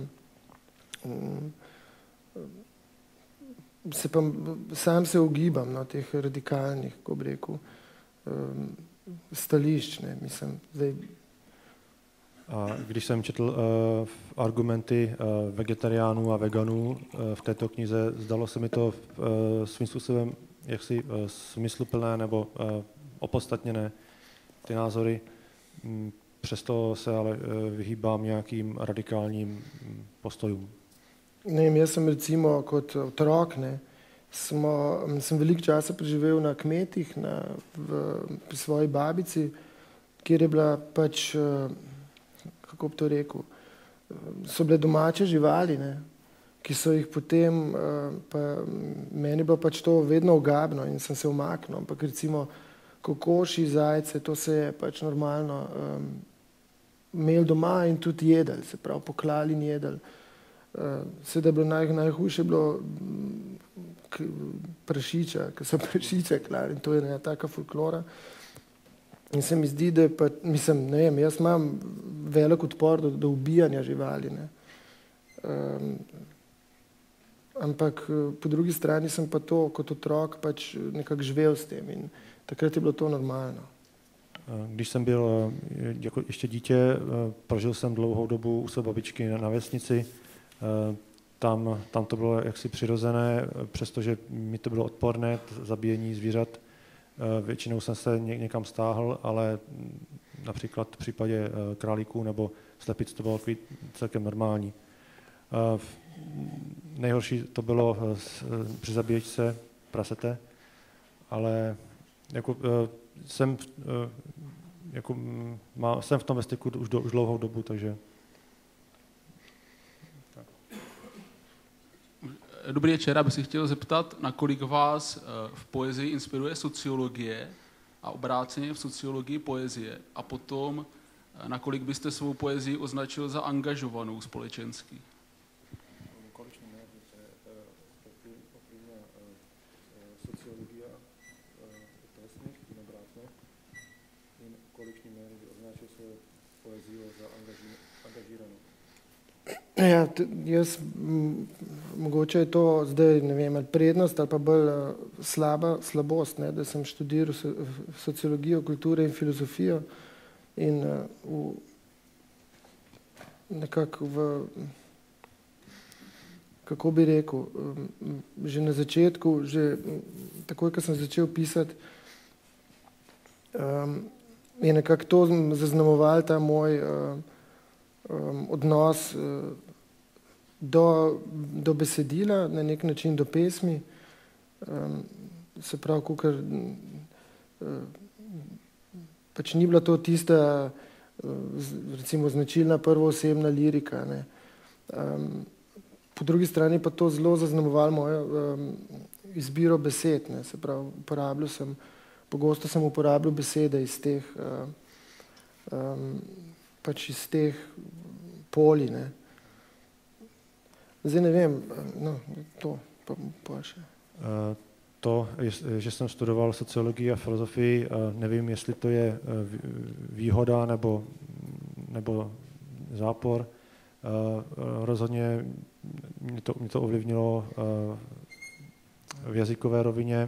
sam se ugibam, no, teh radikalnih, ko bi rekel, stališč, ne, myslím, zdaj. A když jsem četl argumenty vegetariánů a veganů v této knize, zdalo se mi to svým způsobem jaksi smysluplné nebo opodstatněné ty názory. Přesto se ale vyhýbám nějakým radikálním postojům. Ne, jaz sem recimo kot otrok, ne, sem veliko časa preživel na kmetih, pri svoji babici, kjer je bila pač, kako bi to rekel, so bile domače živali, ne, ki so jih potem, pa meni je bilo pač to vedno ogabno in sem se umaknil, ampak recimo kokoši, zajce, to se je pač normalno imeli doma in tudi jedli, se pravi poklali in jedli. Seveda je bilo najhujše bilo prašiča, ker so prašiče klali in to je ena taka folklora. In se mi zdi, da pa, mislim, ne vem, jaz imam velik odpor do ubijanja živali, ne. Ampak po drugi strani sem pa to kot otrok pač nekako živel s tem in takrat je bilo to normalno. Když jsem byl jako ještě dítě, prožil jsem dlouhou dobu u své babičky na vesnici. Tam to bylo jaksi přirozené, přestože mi to bylo odporné, zabíjení zvířat. Většinou jsem se někam stáhl, ale například v případě králíků nebo slepic to bylo celkem normální. Nejhorší to bylo při zabíječce prasete, ale jako jsem v tom ve styku už dlouhou dobu, takže... Dobrý večer, já bych si chtěl zeptat, nakolik vás v poezii inspiruje sociologie a obráceně v sociologii poezie a potom nakolik byste svou poezii označil za angažovanou společensky? Ja, mogoče je to zdaj, ne vem, ali prednost ali pa bolj slabost, ne, da sem študiral sociologijo, kulture in filozofijo in nekako kako bi rekel, že na začetku, že takoj, ko sem začel pisati, je nekako to zaznamoval ta moj odnos do besedila, na nek način do pesmi, se pravi, kakor pač ni bila to tista, recimo, značilna prvoosebna lirika, ne. Po drugi strani pa to zelo zaznamoval mojo izbiro besed, ne, se pravi, pogosto sem uporabljal besede iz teh pač iz teh polij, ne. Zdaj ne vem, no, to pa še. To, že jsem studoval sociologii a filozofii, nevím, jestli to je výhoda nebo zápor. Rozhodně mě to ovlivnilo v jazykové rovině.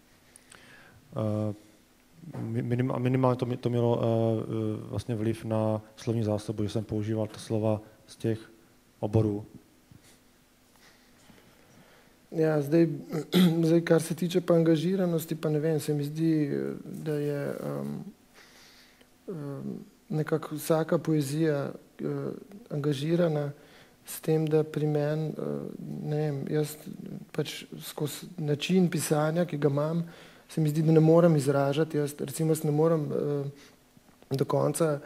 Minimálně to mělo vlastně vliv na slovní zásobu, že jsem používal ta slova z těch oborů. Ja, zdaj, kar se tiče pa angažiranosti, pa ne vem, se mi zdi, da je nekako vsaka poezija angažirana s tem, da pri meni, ne vem, jaz pač skozi način pisanja, ki ga imam, se mi zdi, da ne morem izražati, jaz ne morem do konca,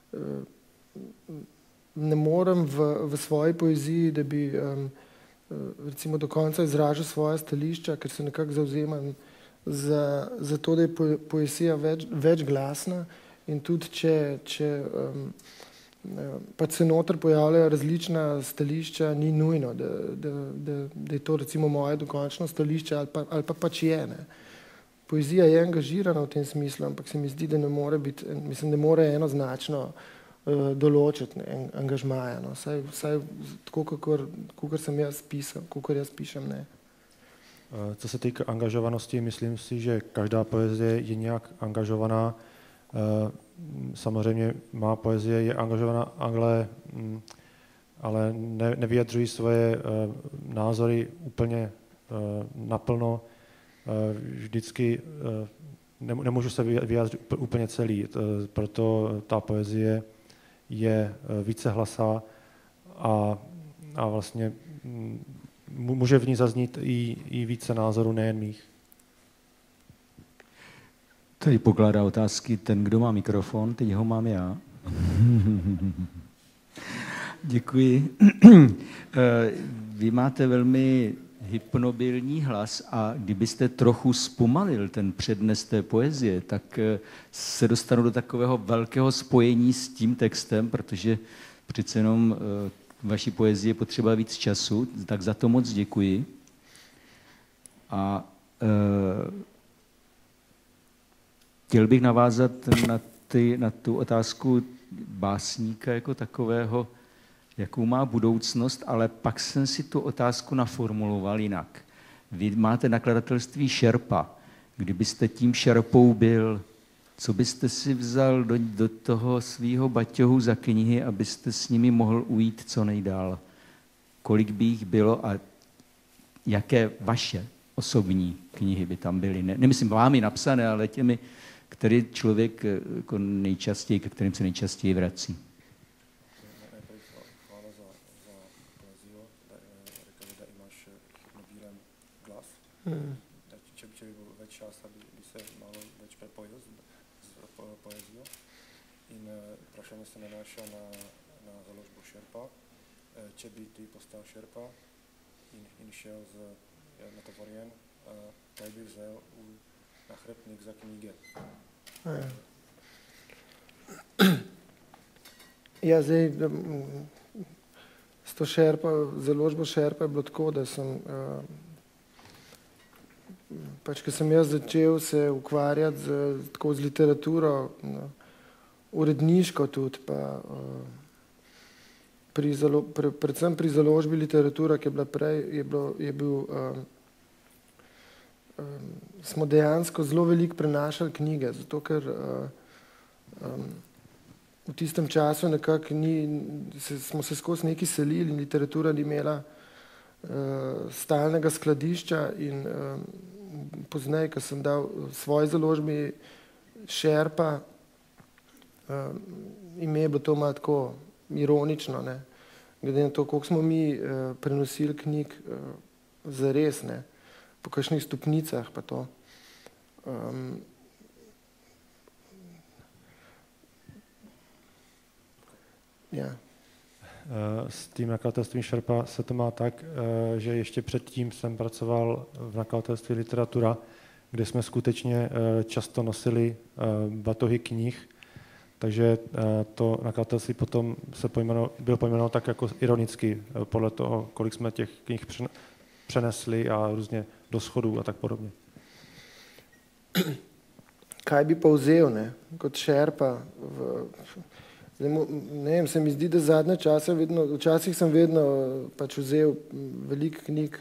ne morem v svoji poeziji, da bi recimo do konca izražal svoja stališča, ker se nekako zavzemam za to, da je poezija večglasna in tudi če pač se noter pojavljajo različna stališča, ni nujno, da je to recimo moje dokončno stališče ali pa pač je, ne. Poezija je angažirana v tem smislu, ampak se mi zdi, da ne more biti, mislim, da mora enoznačno določiti angažmaja, no. Vsaj tako, kakor sem jaz pisal, kakor jaz pišem, ne. Co se týká angažovanosti, myslím si, že každá poezie je nějak angažovaná. Samozřejmě má poezie je angažovaná, ale nevyjadřují svoje názory úplně naplno. Vždycky nemůžu se vyjádřit úplně celý, proto ta poezie je vícehlasá a vlastně může v ní zaznít i více názorů, nejen mých. Tady pokládá otázky ten, kdo má mikrofon, teď ho mám já. Děkuji. Vy máte velmi hypnobilní hlas a kdybyste trochu zpomalil ten přednes té poezie, tak se dostanu do takového velkého spojení s tím textem, protože přece jenom vaší poezie potřeba víc času, tak za to moc děkuji. A chtěl bych navázat na tu otázku básníka jako takového, jakou má budoucnost, ale pak jsem si tu otázku naformuloval jinak. Vy máte nakladatelství Šerpa. Kdybyste tím šerpou byl, co byste si vzal do toho svýho baťohu za knihy, abyste s nimi mohl ujít co nejdál? Kolik by jich bylo a jaké vaše osobní knihy by tam byly? Nemyslím vámi napsané, ale těmi, který člověk jako nejčastěji, ke kterým se nejčastěji vrací. Če bi bilo več časa, bi se malo več prepojil z poezijo. In vprašanje se nanaša na založbo Šerpa. Če bi ti postal Šerpa in šel na Tovorjen, kaj bi vzel na hrbtnik za knjige? Ja, zdaj, s to založbo Šerpa je bilo tako, da sem pač, ko sem jaz začel se ukvarjati z literaturo, uredniško tudi, pa predvsem pri založbi literatura, ki je bila prej, smo dejansko zelo veliko prenašali knjige, zato ker v tistem času nekako smo se skozi neki selili in literatura ni imela stalnega skladišča in pozneje, ko sem dal svoji založbi Šerpa, ime je bilo to malo tako ironično, ne, glede na to, koliko smo mi prenosili knjig zares, ne, po kakšnih stopnicah pa to. Ja. S tím nakladatelstvím Šerpa se to má tak, že ještě předtím jsem pracoval v nakladatelství Literatura, kde jsme skutečně často nosili batohy knih, takže to nakladatelství potom bylo pojmenováno tak jako ironicky, podle toho, kolik jsme těch knih přenesli a různě do schodů a tak podobně. Kaj bi pa vzel, ne, kot Šerpa ne vem, se mi zdi, da zadnje čase včasih sem vedno pač vzel veliko knjig,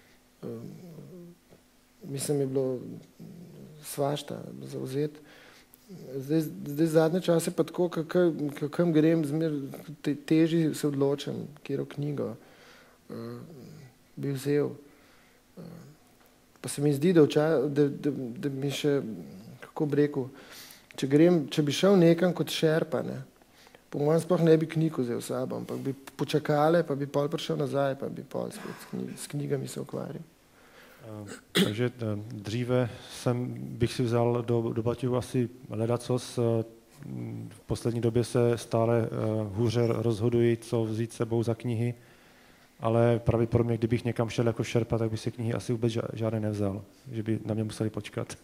mislim, je bilo svašta za vzeti. Zdaj zadnje čase pa tako, kakam grem, težje se odločim, katero knjigo bi vzel. Pa se mi zdi, da mi še, kako bi rekel, če bi šel nekam kot Šerpa, ne, po mojem sploh ne bi knjig vzel s sabo, ampak bi počakale, pa bi pol prišel nazaj, pa bi pol spet s knjigami se ukvarjal. Takže dříve bych si vzal do baťohu asi ledacos. V poslední době se stále hůře rozhoduji, co vzít sebou za knihy, ale pravděpodobně, kdybych někam šel jako Šerpa, tak bych si knihy asi vůbec žádné nevzal, že by na mě museli počkat.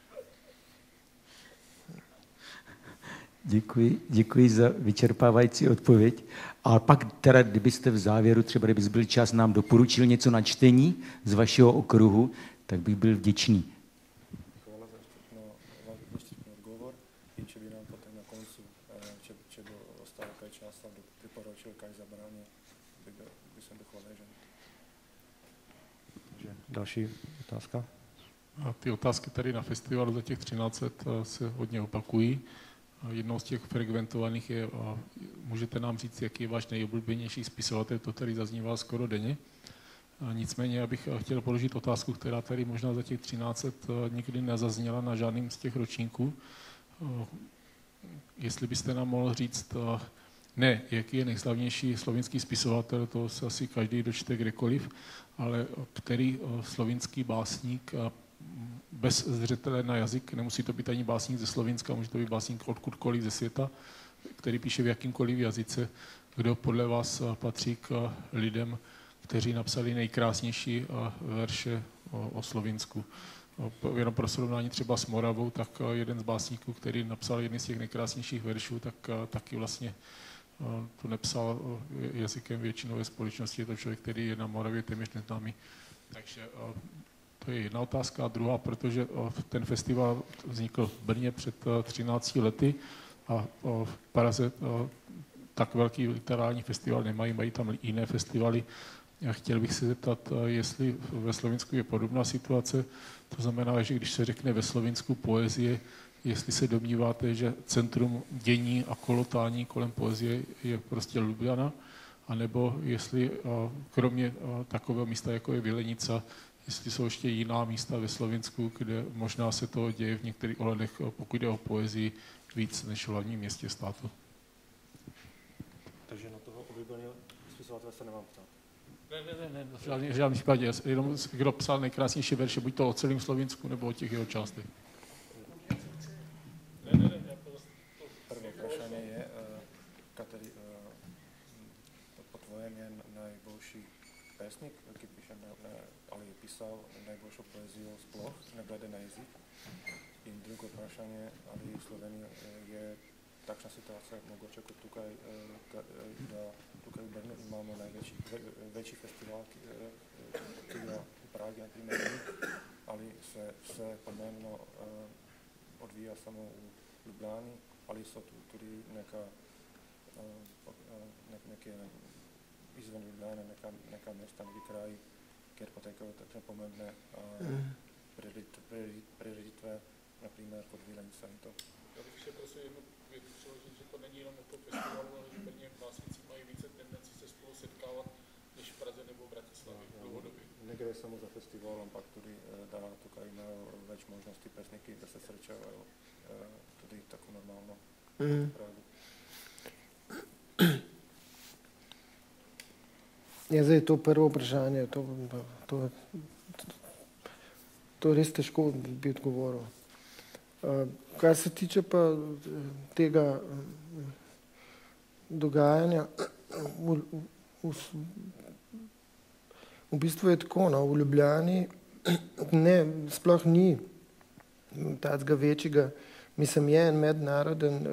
Děkuji za vyčerpávající odpověď. A pak teda, kdybyste v závěru, třeba kdyby byl čas, nám doporučil něco na čtení z vašeho okruhu, tak bych byl vděčný. Hvala za večerpný odgovor in če bi nám potom na koncu, če bo ostalo kaj časa, priporočil kaj za branje, by som byl hvaležen. Další otázka. A ty otázky tady na festivalu za těch 13 let se hodně opakují. Jednou z těch frekventovaných je, můžete nám říct, jaký je váš nejoblíbenější spisovatel, to tady zaznívá skoro denně. Nicméně já bych chtěl položit otázku, která tady možná za těch 13 let nikdy nezazněla na žádným z těch ročníků. Jestli byste nám mohl říct, ne, jaký je nejslavnější slovinský spisovatel, to se asi každý dočte kdekoliv, ale který slovinský básník bez zřetele na jazyk, nemusí to být ani básník ze Slovinska, může to být básník odkudkoliv ze světa, který píše v jakýmkoliv jazyce, kdo podle vás patří k lidem, kteří napsali nejkrásnější verše o Slovinsku. Jenom pro srovnání třeba s Moravou, tak jeden z básníků, který napsal jedny z těch nejkrásnějších veršů, tak taky vlastně to nepsal jazykem většinové společnosti, je to člověk, který je na Moravě téměř neznámý. Takže to je jedna otázka. A druhá, protože ten festival vznikl v Brně před 13 lety a v Praze tak velký literární festival nemají, mají tam jiné festivaly. Já chtěl bych se zeptat, jestli ve Slovinsku je podobná situace. To znamená, že když se řekne ve Slovinsku poezie, jestli se domníváte, že centrum dění a kolotání kolem poezie je prostě Ljubljana, anebo jestli kromě takového místa, jako je Vilenica, jestli jsou ještě jiná místa ve Slovinsku, kde možná se to děje v některých ohledech, pokud jde o poezii, víc než v hlavním městě státu. Takže na toho oblíbeného spisovatele se nemám ptát. Ne, v žádném případě. Jenom kdo psal nejkrásnější verše, buď to o celém Slovinsku, nebo o těch jeho částech. Prvé prašanie je, který po tvojem je najboljší pesnik, ki piše, ali je pisal najboljšo poezijo sploh, ne glede na jezik. In drugo vprašanje, ali v Sloveniji je takšna situacija mogoče kot tukaj, da tukaj v Brnu imamo večji festival, ki ga v Pragi, na primer, ali se vse pomembno odvija samo v Ljubljani, ali so tu tudi neka neke izven Ljubljane, neka mesta, neki kraji, kjer potekajo takšne pomembne prireditve, naprimer kot Vilenica in to. Já bych chtěl prosím jednu věc přiložit, že to není jenom o to festivalu, ale že Brně básníci mají více tendenci se spolu setkávat, než v Praze nebo v Bratislavě dlouhodobě. Negre samo za festival, ampak tudi, da tukaj imajo več možnosti pesniki, da se srečavajo tudi tako normalno. Ja, zdaj to prvo vprašanje, to res težko bi odgovoril. Kar se tiče pa tega dogajanja, v bistvu je tako, no, v Ljubljani sploh ni takega večjega, mislim, je en mednaroden,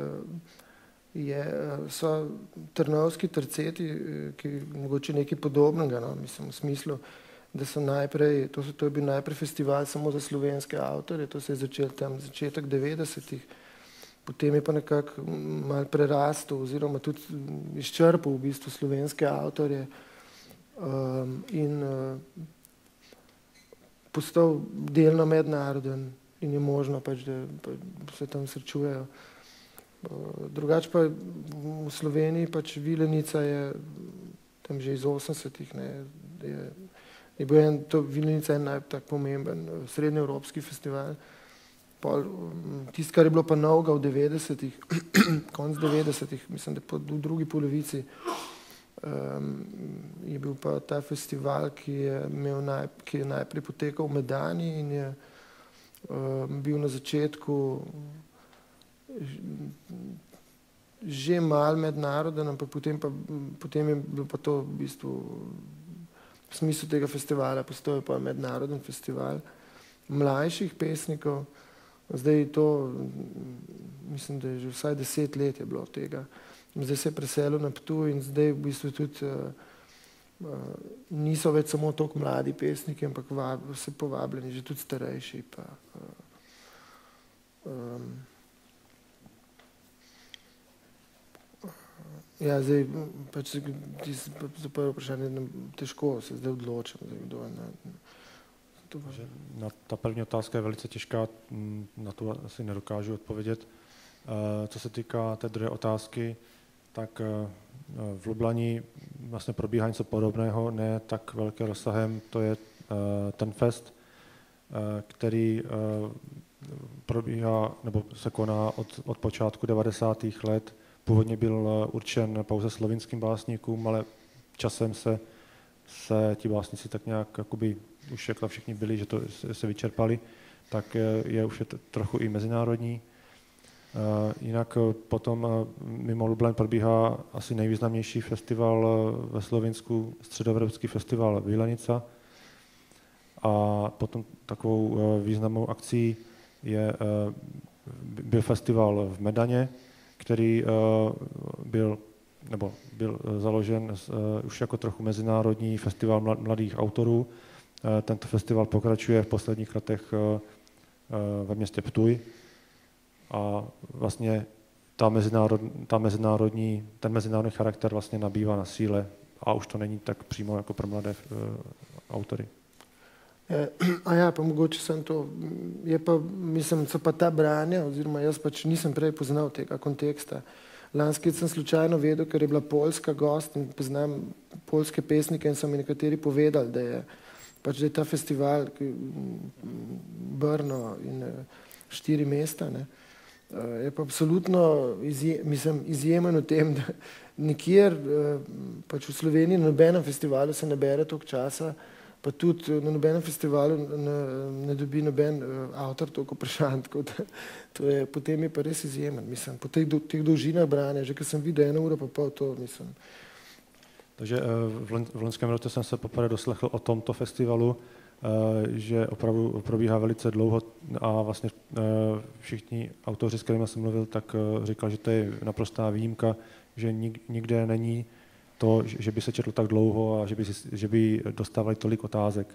so trnovski terceti, ki mogoče nekaj podobnega, no, mislim, v smislu, da so najprej, to je bil najprej festival samo za slovenske avtorje, to se je začel tam začetek 90-ih, potem je pa nekako malo prerastel oziroma tudi izčrpal v bistvu slovenske avtorje in postal delno mednaroden in je možno pač, da se tam srečujejo. Drugače pa v Sloveniji pač Vilenica je tam že iz 80-ih, je bil Vilenica en tak pomemben srednjeevropski festival. Tisto, kar je bilo pa novega v 90-ih, konc 90-ih, mislim, da v drugi polovici, je bil pa ta festival, ki je najprej potekal v Medani in je bil na začetku že malo mednaroden, ampak potem je bil pa to v bistvu v smislu tega festivala postal je pa mednaroden festival mlajših pesnikov. Zdaj to, mislim, da je že vsaj 10 let je bilo tega. Zdaj se je preselil na Ptuj in zdaj v bistvu tudi niso več samo toliko mladi pesniki, ampak vse povabljeni, že tudi starejši. Ja, zdaj pač za prvo vprašanje težko se zdaj odločim, kdo je ta první otázka je velice těžká, na to asi nedokážu odpovědět. Co se týká té druhé otázky, tak v Lublani vlastně probíhá něco podobného, ne tak velkým rozsahem, to je ten fest, který probíhá nebo se koná od počátku 90. let. Původně byl určen pouze slovinským básníkům, ale časem se ti básníci tak nějak jakoby už jak tam všichni byli, že to se vyčerpali, tak je už trochu i mezinárodní. Jinak potom mimo Lublin probíhá asi nejvýznamnější festival ve Slovinsku, středoevropský festival Vilenica. A potom takovou významnou akcí byl festival v Medaně, který byl založen už jako trochu mezinárodní festival mladých autorů. Tento festival pokračuje v posledních letech ve městě Ptuj a vlastně ten mezinárodní charakter vlastně nabývá na síle a už to není tak přímo jako pro mladé autory. A ja, pa mogoče sem to, je pa, mislim, so pa ta branja, oziroma jaz pač nisem prej poznal tega konteksta. Lanski sem slučajno vedel, ker je bila Poljska gost in poznam poljske pesnike in so mi nekateri povedali, da je pač, da je ta festival Brno in 4 mesta, ne, je pa absolutno izjemen v tem, da nikjer pač v Sloveniji na nobenem festivalu se ne bere toliko časa, pa tudi na nobenem festivalu ne dobi noben avtor toliko vprašanj, tako da potem je pa res izjemen, mislim, po teh dolžinah branja, že ko sem videl 1 uro pa pol, to mislim. Takže v loňském roce jsem se poprvé doslechl o tomto festivalu, že opravdu probíhá velice dlouho a vlastně všichni autoři, s kterými jsem mluvil, tak říkal, že to je naprostá výjimka, že nikde není to, že by se četlo tak dlouho a že by dostávali tolik otázek.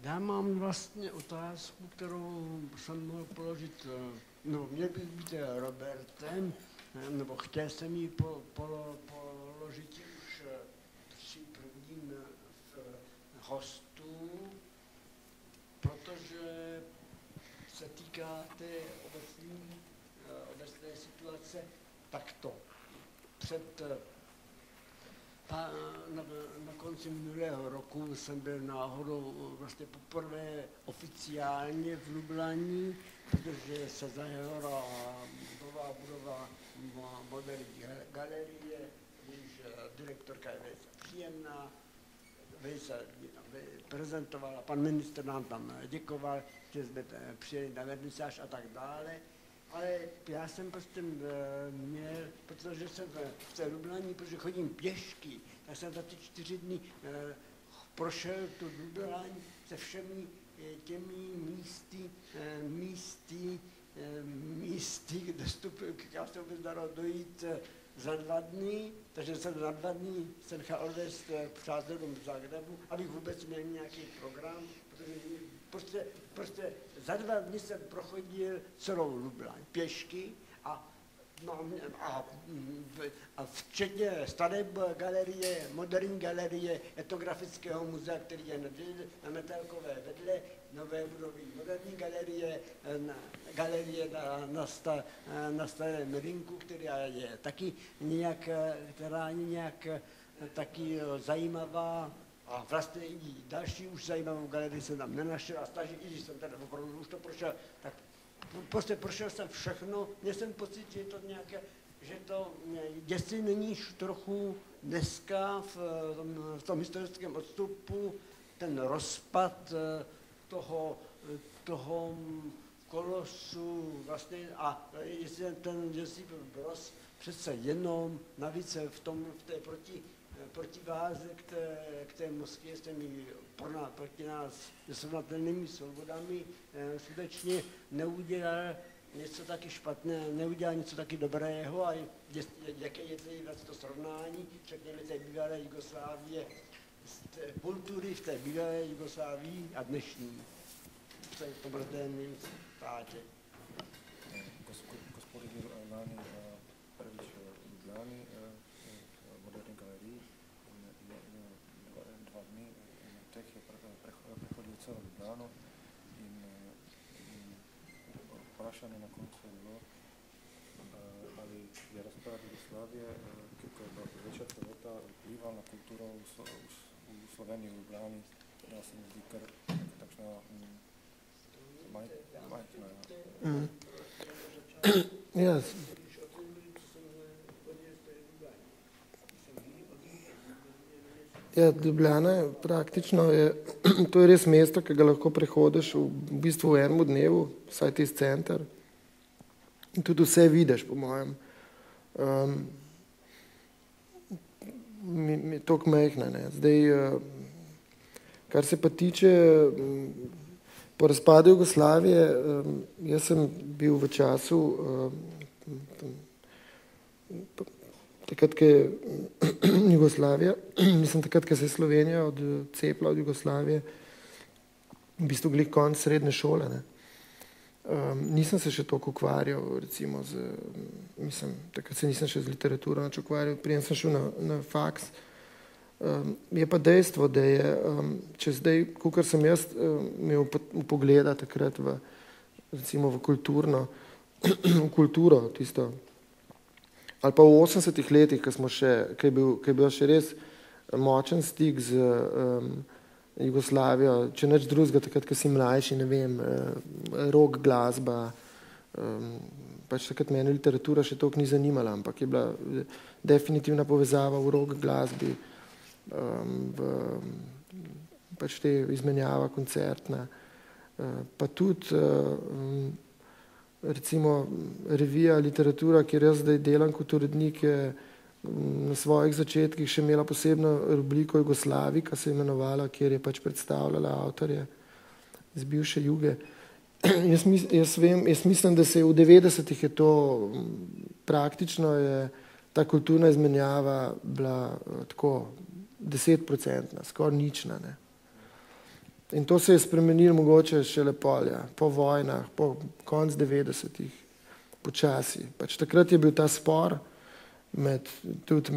Já mám vlastně otázku, kterou jsem mohl položit, no měl bych být Robertem, nebo chtěl jsem ji položit už při prvním hostu, protože se týká té obecné situace takto. Na konci minulého roku jsem byl náhodou vlastně poprvé oficiálně v Lublani, protože se zahrála nová budova moderní galerie, když direktorka je velice příjemná, velice prezentovala, pan ministr nám tam děkoval, že jsme přijeli na vernisáž a tak dále. Ale já jsem prostě měl, protože jsem v té Lublani, protože chodím pěšky, tak jsem za ty 4 dny prošel tu Lublani se všemi těmi místy, kde já se vůbec dalo dojít za 2 dny, takže jsem za 2 dny se nechal odvést přátelům z Zagrebu, abych vůbec měl nějaký program, protože prostě za 2 dny jsem prochodil celou Lublani pěšky a včetně staveb galerie, moderní galerie, etnografického muzea, který je na Metelkové vedle, nové budovy moderní galerie na Starém rynku, která je taky nějak taky zajímavá. A vlastně i další už zajímavou galerii jsem tam nenašel a snažil, i když jsem teda opravdu už to prošel, tak prostě prošel jsem všechno, měl jsem pocit, že je to nějaké, že to, jestli není trochu dneska v tom historickém odstupu ten rozpad toho kolosu vlastně a jestli ten Josip Broz přece jenom navíc v té protiváze k té Moskvě s těmi proti nás nesrovnatelnými svobodami skutečně neudělal něco taky špatné, neudělal něco taky dobrého a jaké je to srovnání, řekněme té bývalé Jugoslávie, kultury v té bývalé Jugoslávii a dnešní v tom rozdélném státě. Gospodin Lani prvič v Ljubljani, moderní galerii, 2 dny, teh je prehodil celou Ljubljano in vprašanje na koncu je bilo, ali je razpad Jugoslavije, ki je bila začetka leta vplival na kulturo v Sloveniji, v Ljubljani, da se mi zdi kar takšna majhna. Yes. Ja, Ljubljana je praktično, to je res mesto, ki ga lahko prehodiš v bistvu v enem dnevu, vsaj tisti center. In tudi vse vidiš, po mojem. Mi toliko majhna, ne. Zdaj, kar se pa tiče po razpadu Jugoslavije, jaz sem bil v času takrat, ko je Jugoslavija, mislim takrat, ko se je Slovenija odcepila od Jugoslavije, v bistvu glih konc srednje šole, ne. Nisem se še toliko ukvarjal, recimo takrat se nisem še z literaturo nič ukvarjal, preden sem šel na faks. Je pa dejstvo, da je, če zdaj, kakor sem jaz imel pogleda takrat recimo v kulturo, tisto, ali pa v 80-ih letih, ko je bil še res močen stik z Jugoslavijo, če nič drugega, takrat, ko si mlajši, ne vem, rock glasba, pač takrat mene literatura še toliko ni zanimala, ampak je bila definitivna povezava v rock glasbi, pač te izmenjava koncertna, pa tudi recimo revija Literatura, kjer jaz zdaj delam kot urednik, je na svojih začetkih še imela posebno rubriko Jugoslavika, se je imenovala, kjer je pač predstavljala avtorje iz bivše Juge. Jaz mislim, da se je v 90-ih je to praktično je ta kulturna izmenjava bila tako 10%, skoraj nična, ne. In to se je spremenilo mogoče šele polja, po vojnah, po konc 90-ih, počasi. Pač takrat je bil ta spor tudi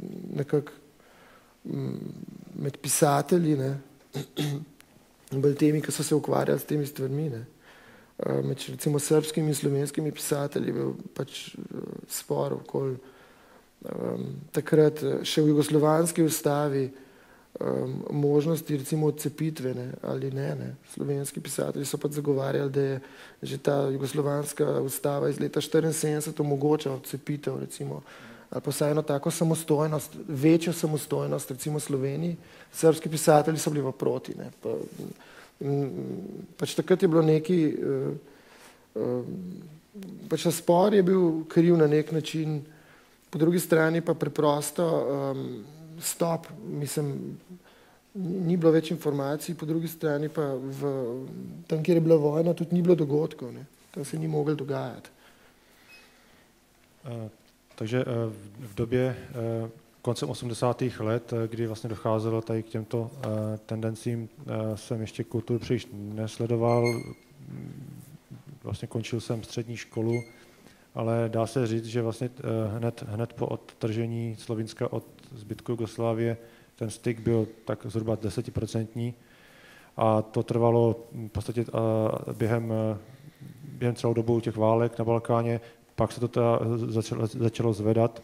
med pisatelji, ne, bolj temi, ki so se ukvarjali s temi stvarmi, ne. Med recimo srbskimi in slovenskimi pisatelji je bil pač spor okoli takrat še v jugoslovanski ustavi možnosti recimo odcepitve, ne, ali ne. Slovenski pisatelji so pač zagovarjali, da je že ta jugoslovanska ustava iz leta 1974 omogoča odcepitev recimo, ali pa vsaj eno tako samostojnost, večjo samostojnost recimo Sloveniji. Srbski pisatelji so bili pa proti, ne. Pač takrat je bilo neki, pač spor je bil kriv na nek način, po drugi strani pa preprosto stop, mislim, ni bilo več informacij, po drugi strani pa tam, kjer je bila vojna, tudi ni bilo dogodkov, ne. Tam se ni moglo dogajati. Takže v době koncem 80. let, kdy vlastně docházelo tady k těmto tendencím, jsem ještě kulturu příliš nesledoval, vlastně končil jsem střední školu, ale dá se říct, že vlastně hned po odtržení Slovinska od zbytku Jugoslávie ten styk byl tak zhruba 10% a to trvalo v podstatě během celou dobu těch válek na Balkáně, pak se to teda začalo zvedat.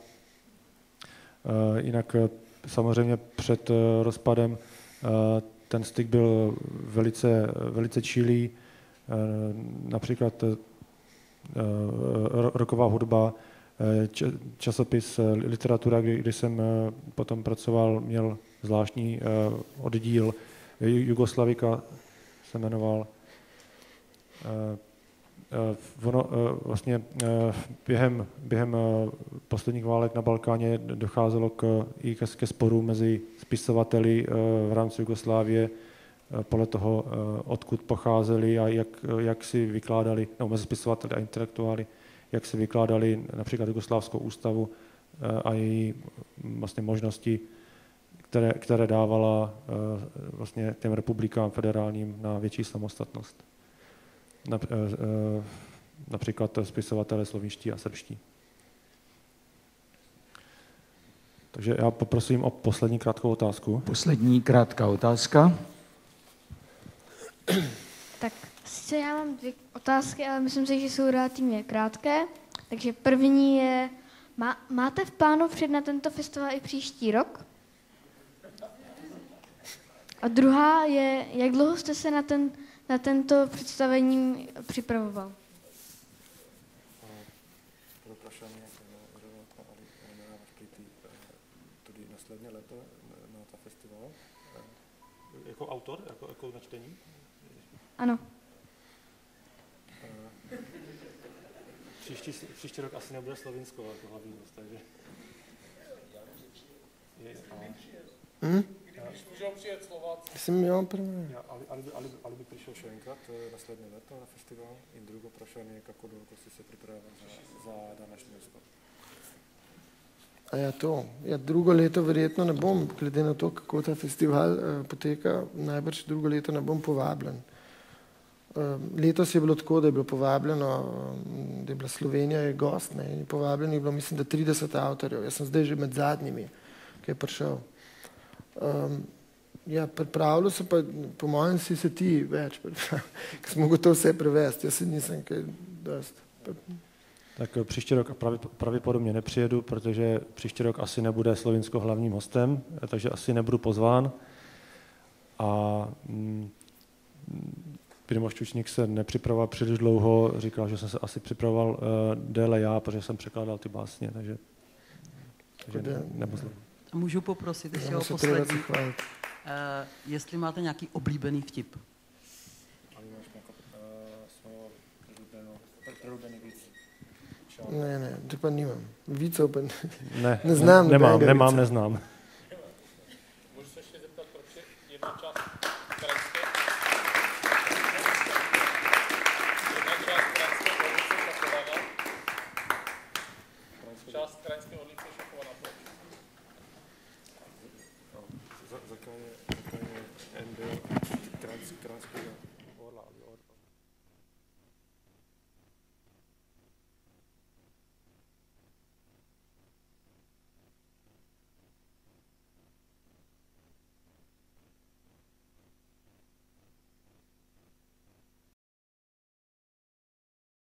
Jinak samozřejmě před rozpadem ten styk byl velice čilý, například rocková hudba, časopis Literatura, kde jsem potom pracoval, měl zvláštní oddíl, Jugoslavika se jmenoval. Vlastně během posledních válek na Balkáně docházelo i ke sporu mezi spisovateli v rámci Jugoslávie podle toho, odkud pocházeli a jak si vykládali, no, mezi spisovateli a intelektuály, jak si vykládali například Jugoslávskou ústavu a její vlastně možnosti, které dávala vlastně těm republikám federálním na větší samostatnost. Například spisovatelé slovinští a srbští. Takže já poprosím o poslední krátkou otázku. Poslední krátká otázka. Tak sice já mám 2 otázky, ale myslím si, že jsou relativně krátké. Takže první je, máte v plánu přijet na tento festival i příští rok? A druhá je, jak dlouho jste se na tento představení připravoval? Proprašanje verovatno ali nameravaš priti tudi naslednje leto na ta festival? Jako autor, jako na čtení? Ano. Příští rok asi nebude Slovinsko jako hlavní město, takže... Když můžou přijet Slováci. Jsem měl první. Ali bi prišel še enkrat naslednje leto na festival? In drugo vprašanje je, kako dolgo si se pripravil za današnji nastop? A ja, to. Ja, drugo leto verjetno ne bom, glede na to, kako ta festival poteka, najbrž drugo leto ne bom povabljen. Letos je bilo tako, da je bilo povabljeno, da je bila Slovenija je gost, ne, in povabljeno je bilo, mislim, da 30 avtorjev. Jaz sem zdaj že med zadnjimi, ki je prišel. Ja, pripravljal se pa, po mojem si se ti več, ker smo mogli to vse prevesti, jaz si nisem kaj dost. Tak příští rok pravděpodobně nepřijedu, protože příští rok asi nebude Slovinsko hlavním hostem, takže asi nebudu pozván. A Primož Čučník se nepřipravoval příliš dlouho, říkal, že jsem se asi připravoval déle já, protože jsem překládal ty básně, takže nepozvám. Můžu poprosit ještě o poslední. Jestli máte nějaký oblíbený vtip. Ali imaš neko svojo preljubljeni vic? Ne, to pa nimam. Vicov pa ne znam. Neznám. Můžu se ještě zeptat, proč je jedna část krajské orlice šachovaná? Část krajské orlice šachovaná, proč? Zakaj je NDO Orla, aby